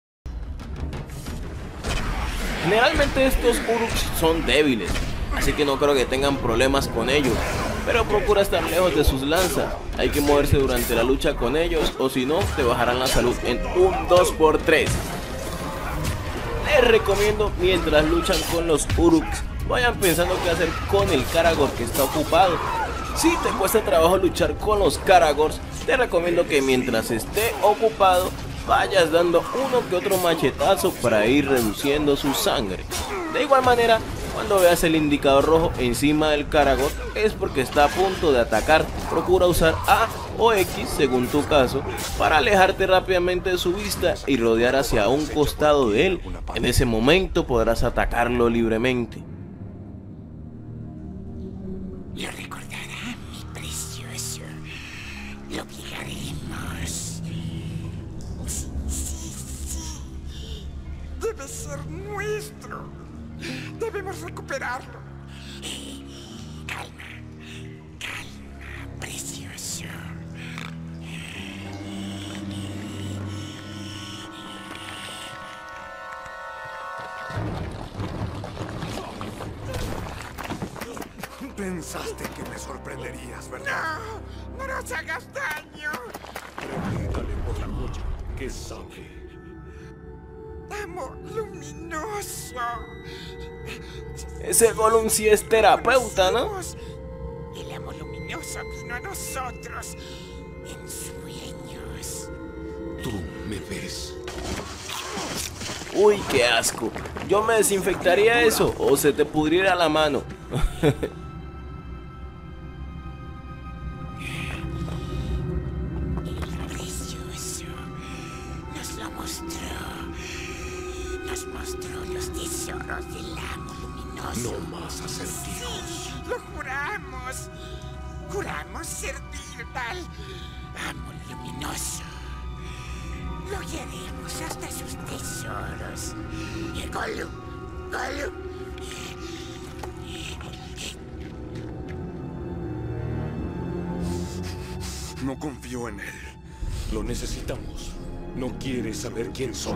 Generalmente estos Uruks son débiles, así que no creo que tengan problemas con ellos, pero procura estar lejos de sus lanzas. Hay que moverse durante la lucha con ellos o si no te bajarán la salud en un 2×3. Les recomiendo mientras luchan con los Uruks vayan pensando qué hacer con el Karagor que está ocupado. Si te cuesta trabajo luchar con los Karagors, te recomiendo que mientras esté ocupado vayas dando uno que otro machetazo para ir reduciendo su sangre. De igual manera, cuando veas el indicador rojo encima del Karagor es porque está a punto de atacar. Procura usar A o X según tu caso para alejarte rápidamente de su vista y rodear hacia un costado de él. En ese momento podrás atacarlo libremente. Lo recordará, mi precioso. Lo obligaremos. ser nuestro. Debemos recuperarlo. Calma, precioso. Pensaste que me sorprenderías, ¿verdad? No nos hagas daño. Pregúntale por la joya. ¿Qué sabe? Amo luminoso. Ese Gollum sí es terapeuta, ¿no? El amo luminoso vino a nosotros en sueños. Tú me ves. Uy, qué asco. Yo me desinfectaría eso o se te pudriera la mano. Precioso. Nos lo mostró. Nos mostró los tesoros del amo luminoso. No más acertijos. Sí, lo juramos. Juramos servir al amo luminoso. Lo guiaremos hasta sus tesoros. Gollum, Gollum. No confío en él. Lo necesitamos. No quiere saber quién soy.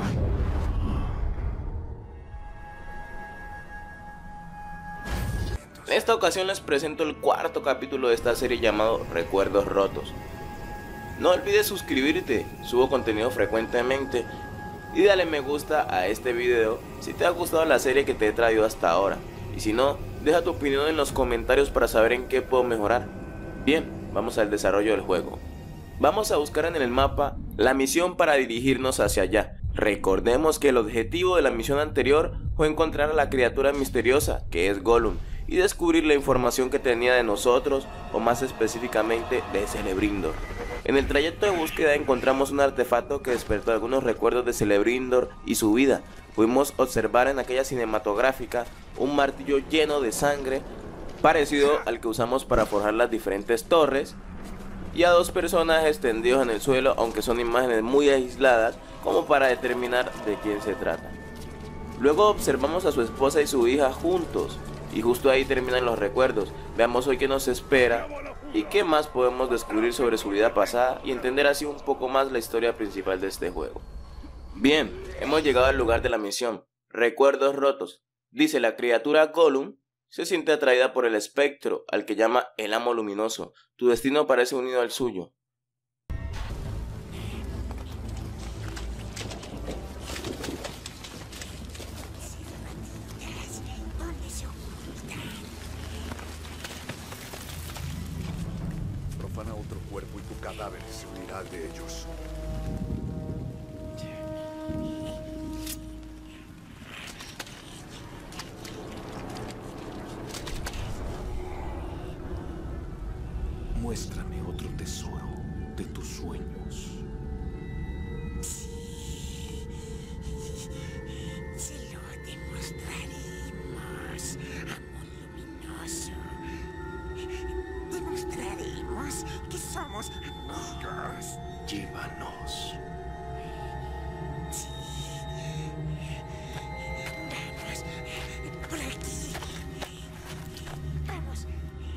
En esta ocasión les presento el cuarto capítulo de esta serie llamado Recuerdos Rotos. No olvides suscribirte, subo contenido frecuentemente y dale me gusta a este video si te ha gustado la serie que te he traído hasta ahora. Y si no, deja tu opinión en los comentarios para saber en qué puedo mejorar. Bien, vamos al desarrollo del juego. Vamos a buscar en el mapa la misión para dirigirnos hacia allá. Recordemos que el objetivo de la misión anterior fue encontrar a la criatura misteriosa que es Gollum y descubrir la información que tenía de nosotros, o más específicamente de Celebrimbor. En el trayecto de búsqueda encontramos un artefacto que despertó algunos recuerdos de Celebrimbor y su vida. Pudimos observar en aquella cinematográfica un martillo lleno de sangre, parecido al que usamos para forjar las diferentes torres, y a dos personajes tendidos en el suelo, aunque son imágenes muy aisladas como para determinar de quién se trata. Luego observamos a su esposa y su hija juntos, y justo ahí terminan los recuerdos. Veamos hoy qué nos espera y qué más podemos descubrir sobre su vida pasada y entender así un poco más la historia principal de este juego. Bien, hemos llegado al lugar de la misión. Recuerdos rotos. Dice: la criatura Gollum se siente atraída por el espectro, al que llama el amo luminoso. Tu destino parece unido al suyo. Profana otro cuerpo y tu cadáver se unirá al de ellos. Muéstrame otro tesoro de tus sueños. Se lo demostraremos, amo luminoso. Demostraremos que somos amigos. Llévanos. Vamos, por aquí. Vamos.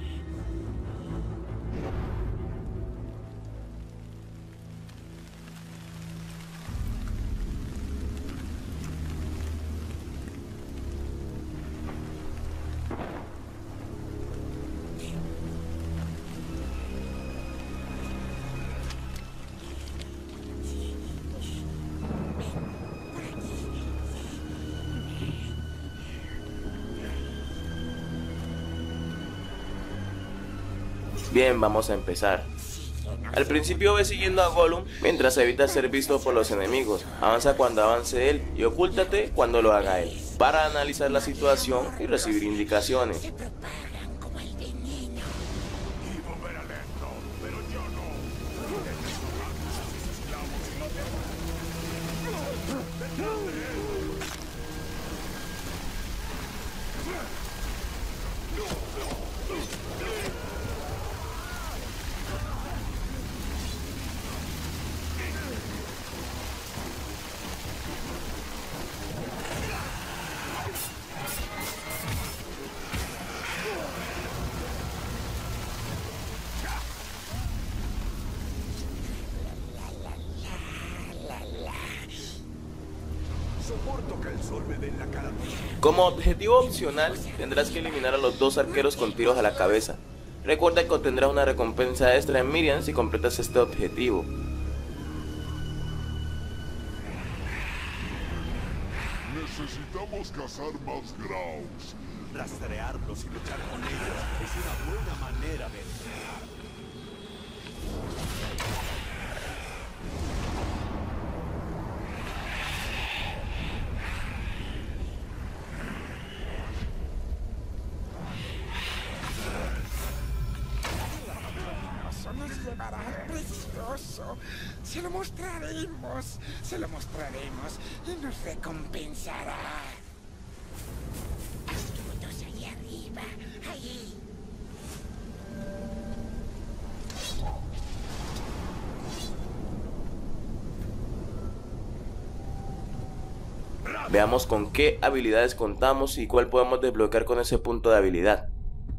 Bien, vamos a empezar. Al principio ve siguiendo a Gollum mientras evita ser visto por los enemigos. Avanza cuando avance él y ocúltate cuando lo haga él, para analizar la situación y recibir indicaciones. Resuélveme en la cara. Como objetivo opcional, tendrás que eliminar a los 2 arqueros con tiros a la cabeza. Recuerda que obtendrás una recompensa extra en Miriam si completas este objetivo. Necesitamos cazar más Graus. Rastrearlos y luchar con ellos es una buena manera de entrenar. Eso nos llevará al precioso. Se lo mostraremos y nos recompensará. Astutos ahí arriba, ahí. Veamos con qué habilidades contamos y cuál podemos desbloquear con ese punto de habilidad.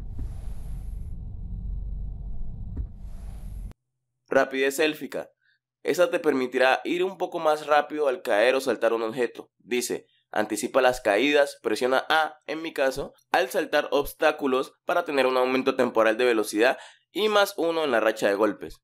Rapidez élfica. Esa te permitirá ir un poco más rápido al caer o saltar un objeto. Dice, anticipa las caídas, presiona A, en mi caso, al saltar obstáculos para tener un aumento temporal de velocidad y +1 en la racha de golpes.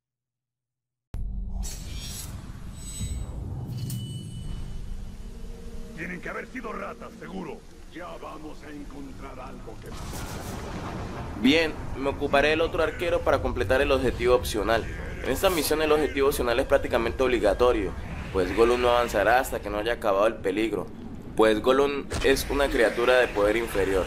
Tienen que haber sido ratas, seguro. Ya vamos a encontrar algo que matar. Bien, me ocuparé del otro arquero para completar el objetivo opcional. En esta misión el objetivo opcional es prácticamente obligatorio, pues Gollum no avanzará hasta que no haya acabado el peligro, pues Gollum es una criatura de poder inferior.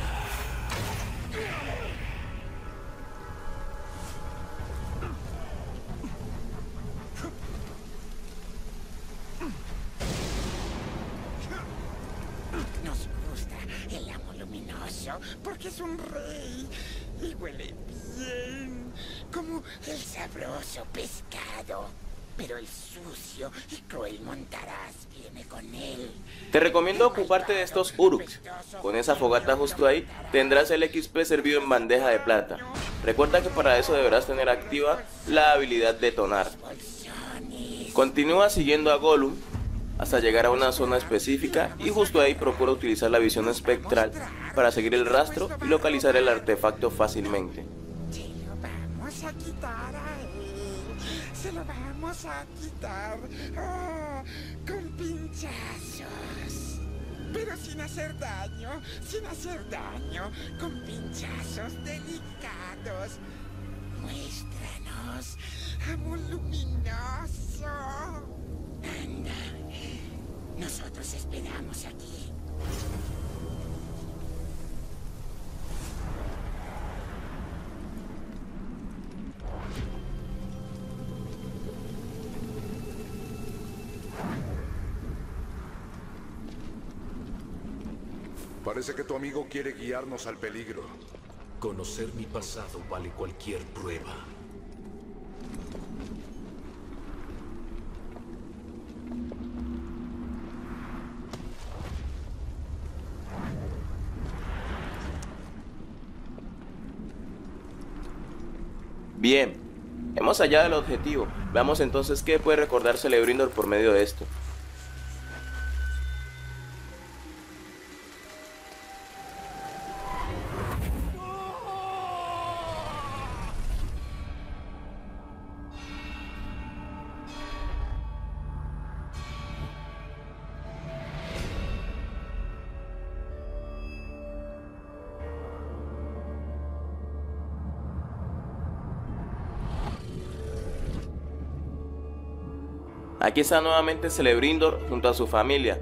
Nos gusta el amo luminoso porque es un rey y huele bien, como el sabroso pescado. Pero el sucio y cruel Montaraz viene con él. Te recomiendo ocuparte de estos Uruks. Con esa fogata justo ahí, tendrás el XP servido en bandeja de plata. Recuerda que para eso deberás tener activa la habilidad detonar. Continúa siguiendo a Gollum hasta llegar a una zona específica y justo ahí procura utilizar la visión espectral para seguir el rastro y localizar el artefacto fácilmente. Se lo vamos a quitar a él. Se lo vamos a quitar. Oh, con pinchazos. Pero sin hacer daño. Con pinchazos delicados. Muéstranos, amo luminoso. Anda. Nosotros esperamos aquí. Parece que tu amigo quiere guiarnos al peligro. Conocer mi pasado vale cualquier prueba. Bien, hemos hallado el objetivo. Veamos entonces qué puede recordar Celebrimbor por medio de esto. Aquí está nuevamente Celebrimbor junto a su familia.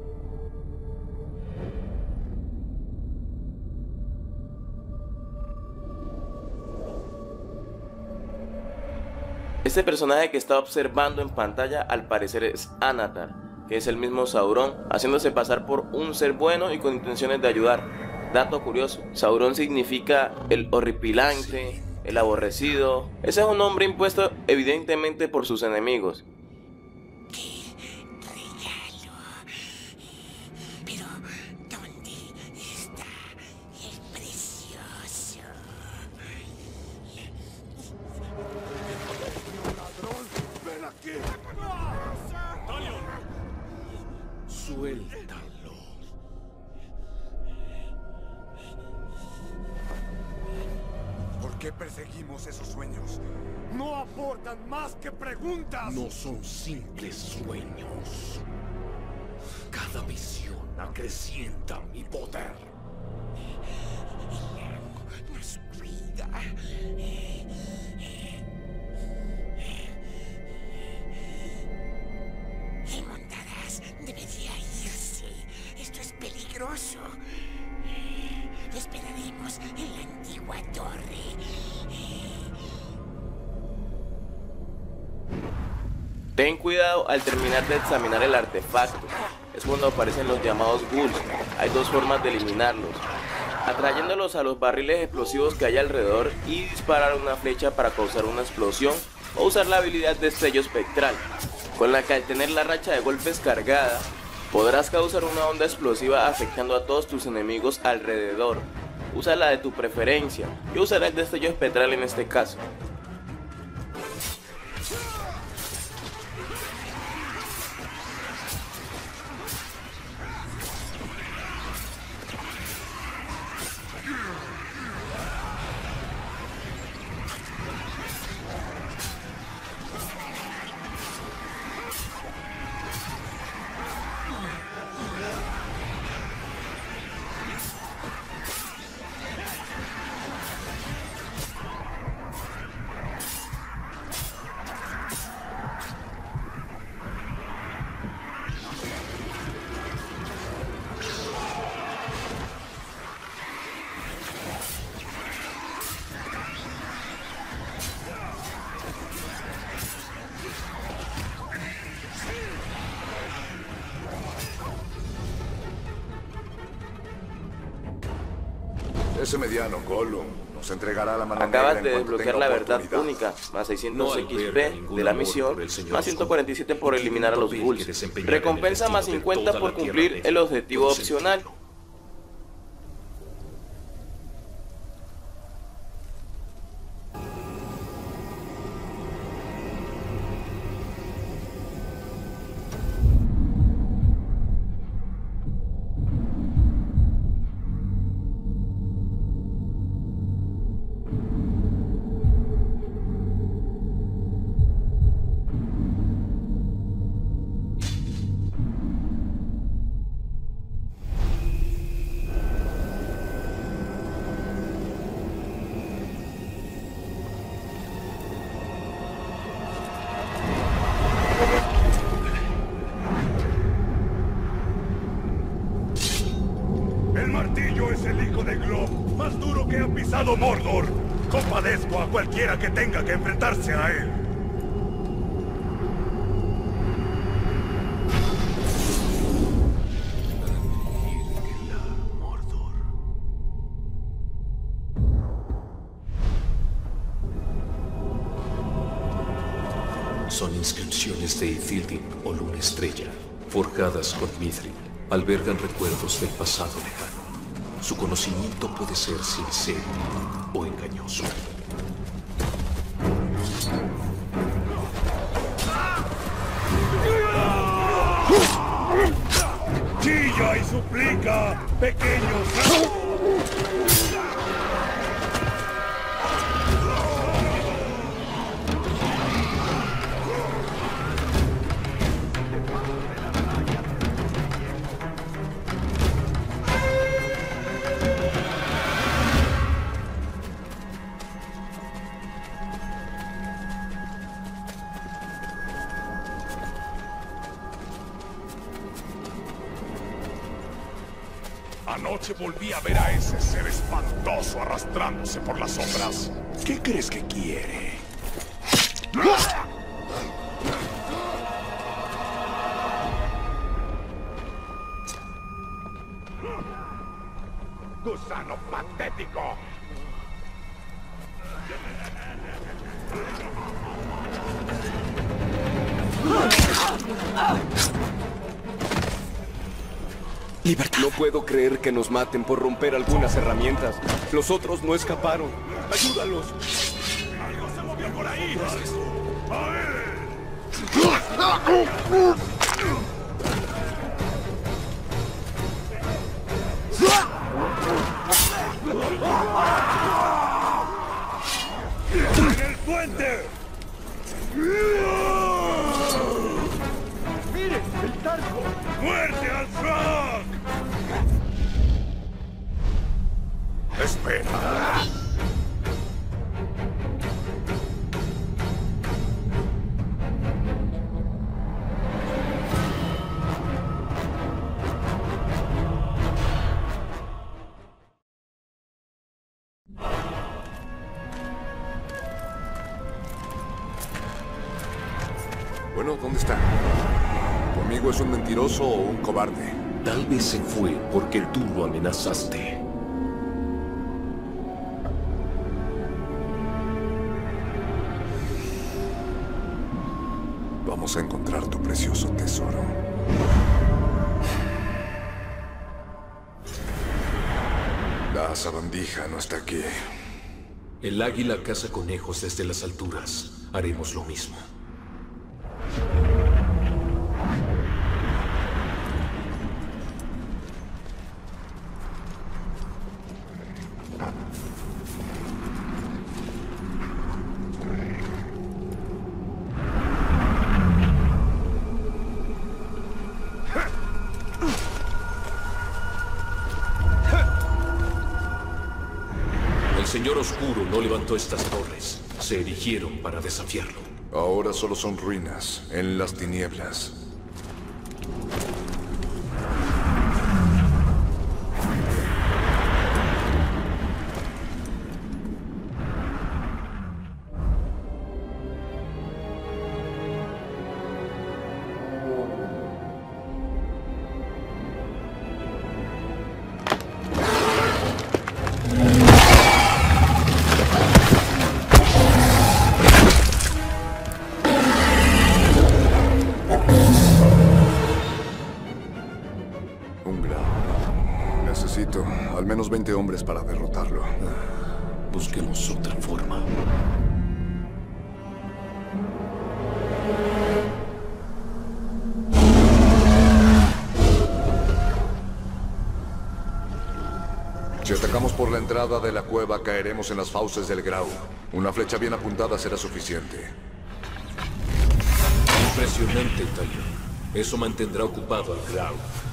Este personaje que está observando en pantalla al parecer es Anatar, que es el mismo Sauron, haciéndose pasar por un ser bueno y con intenciones de ayudar. Dato curioso, Sauron significa el horripilante, el aborrecido. Ese es un nombre impuesto evidentemente por sus enemigos. Suéltalo. perseguimos esos sueños? No aportan más que preguntas. No son simples sueños. Cada visión acrecienta mi poder. Nos cuida. El Montaraz debería irse. Esto es peligroso. Esperaremos en la antigua torre. Ten cuidado al terminar de examinar el artefacto. Es cuando aparecen los llamados ghouls. Hay dos formas de eliminarlos: atrayéndolos a los barriles explosivos que hay alrededor y disparar una flecha para causar una explosión, o usar la habilidad de destello espectral, con la que al tener la racha de golpes cargada, podrás causar una onda explosiva afectando a todos tus enemigos alrededor. Usa la de tu preferencia. Yo usaré el destello espectral en este caso. Ese mediano Gollum nos entregará la mano Acabas negra de en cuanto desbloquear tenga la verdad oportunidad. única, más 600 No XP alberga ningún de la amor misión, por el señor más 147 por eliminar a los Tiene un papel que ghouls. desempeñar en el Recompensa más destino de 50 toda por la Tierra cumplir Media. el objetivo Con opcional. El martillo es el hijo de Glob, más duro que ha pisado Mordor. Compadezco a cualquiera que tenga que enfrentarse a él. Son inscripciones de Ithildin o Luna Estrella, forjadas con Mithril. Albergan recuerdos del pasado lejano. Su conocimiento puede ser sincero o engañoso. Chilla y suplica, pequeños. Anoche volví a ver a ese ser espantoso arrastrándose por las sombras. ¿Qué crees que quiere? ¡Gusano patético! Libertad. No puedo creer que nos maten por romper algunas herramientas. Los otros no escaparon. ¡Ayúdalos! ¡Algo se movió por ahí! ¡A ver! puente! ¡Miren! ¡El talco! ¡Muerte al Throg! ¡Espera! Bueno, ¿dónde está? ¿Tu amigo es un mentiroso o un cobarde? Tal vez se fue porque tú lo amenazaste. Vamos a encontrar tu precioso tesoro. La sabandija no está aquí. El águila caza conejos desde las alturas. Haremos lo mismo. El Señor Oscuro no levantó estas torres. Se erigieron para desafiarlo. Ahora solo son ruinas, en las tinieblas. Necesito al menos 20 hombres para derrotarlo. Busquemos otra forma. Si atacamos por la entrada de la cueva, caeremos en las fauces del Grau. Una flecha bien apuntada será suficiente. Impresionante, Talion. Eso mantendrá ocupado al Grau.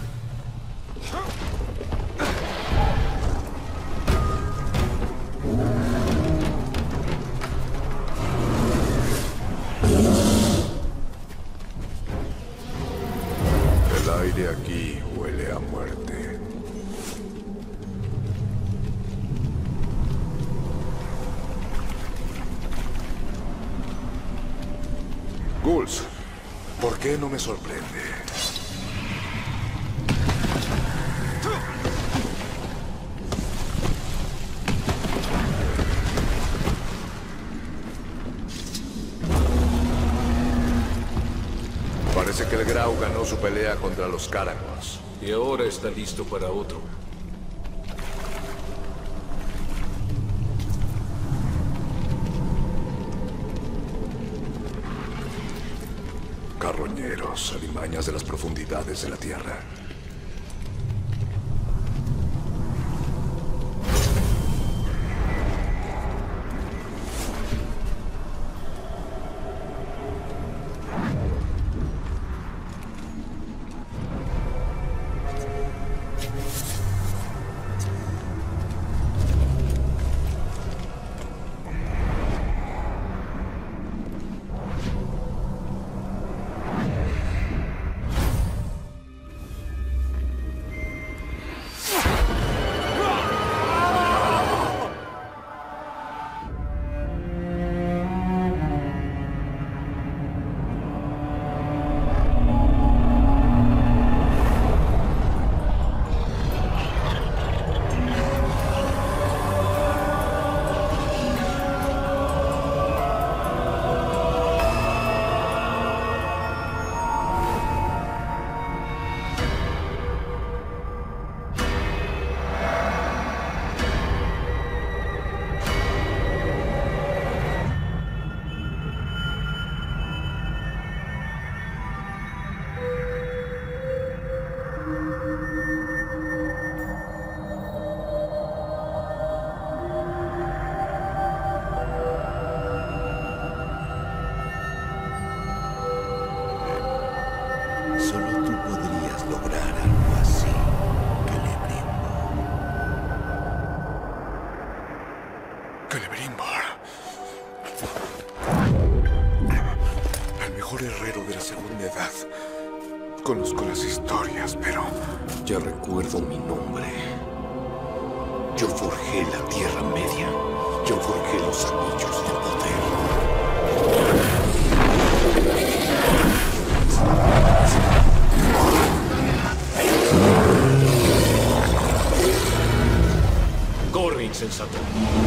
El aire aquí huele a muerte. Ghouls, ¿por qué no me sorprende? Parece que el Grau ganó su pelea contra los Caragors. Y ahora está listo para otro. Carroñeros, alimañas de las profundidades de la tierra. guerrero de la segunda edad. Conozco las historias, pero... Ya recuerdo mi nombre. Yo forjé la Tierra Media. Yo forjé los anillos de poder. Corre, insensato.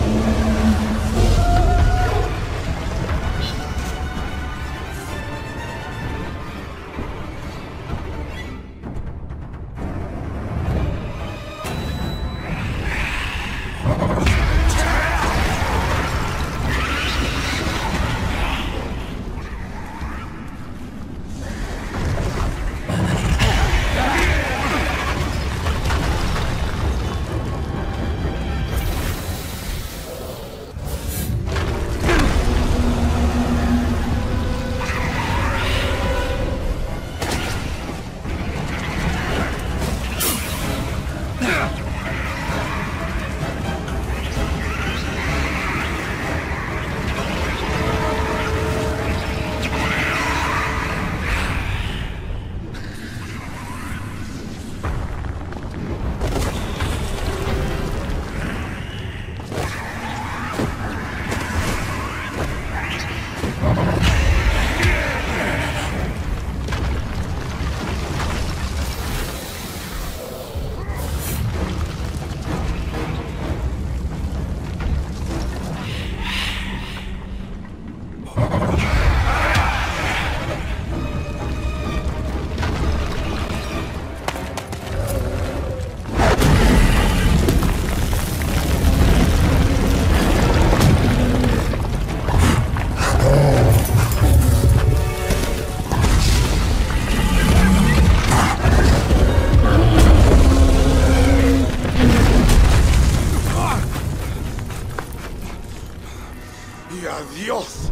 ¡Adiós!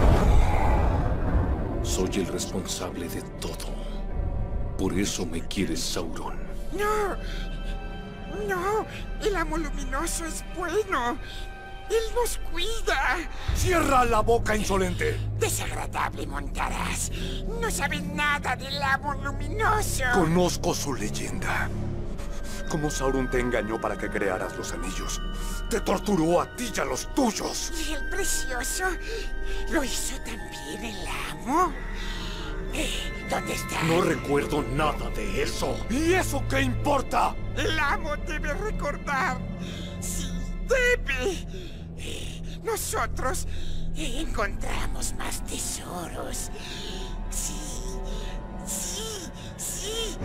Soy el responsable de todo. Por eso me quieres, Sauron. ¡No! ¡No! El amo luminoso es bueno. Él nos cuida. ¡Cierra la boca, insolente! Desagradable, Montaraz. No sabes nada del amo luminoso. Conozco su leyenda. Cómo Sauron te engañó para que crearas los anillos. Te torturó a ti y a los tuyos. ¿Y el precioso? ¿Lo hizo también el amo? ¿Dónde está? No recuerdo nada de eso. ¿Y eso qué importa? El amo debe recordar. Sí, debe. Nosotros encontramos más tesoros. Sí, sí, sí.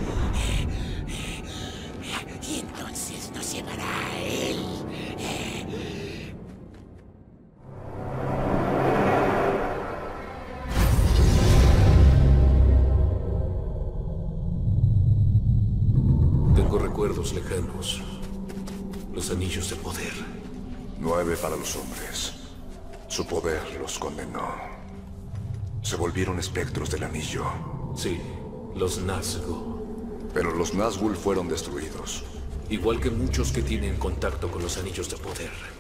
Y entonces nos llevará a él. Tengo recuerdos lejanos. Los anillos de poder. 9 para los hombres. Su poder los condenó. Se volvieron espectros del anillo. Sí, los Nazgûl. Pero los Nazgûl fueron destruidos. Igual que muchos que tienen contacto con los anillos de poder.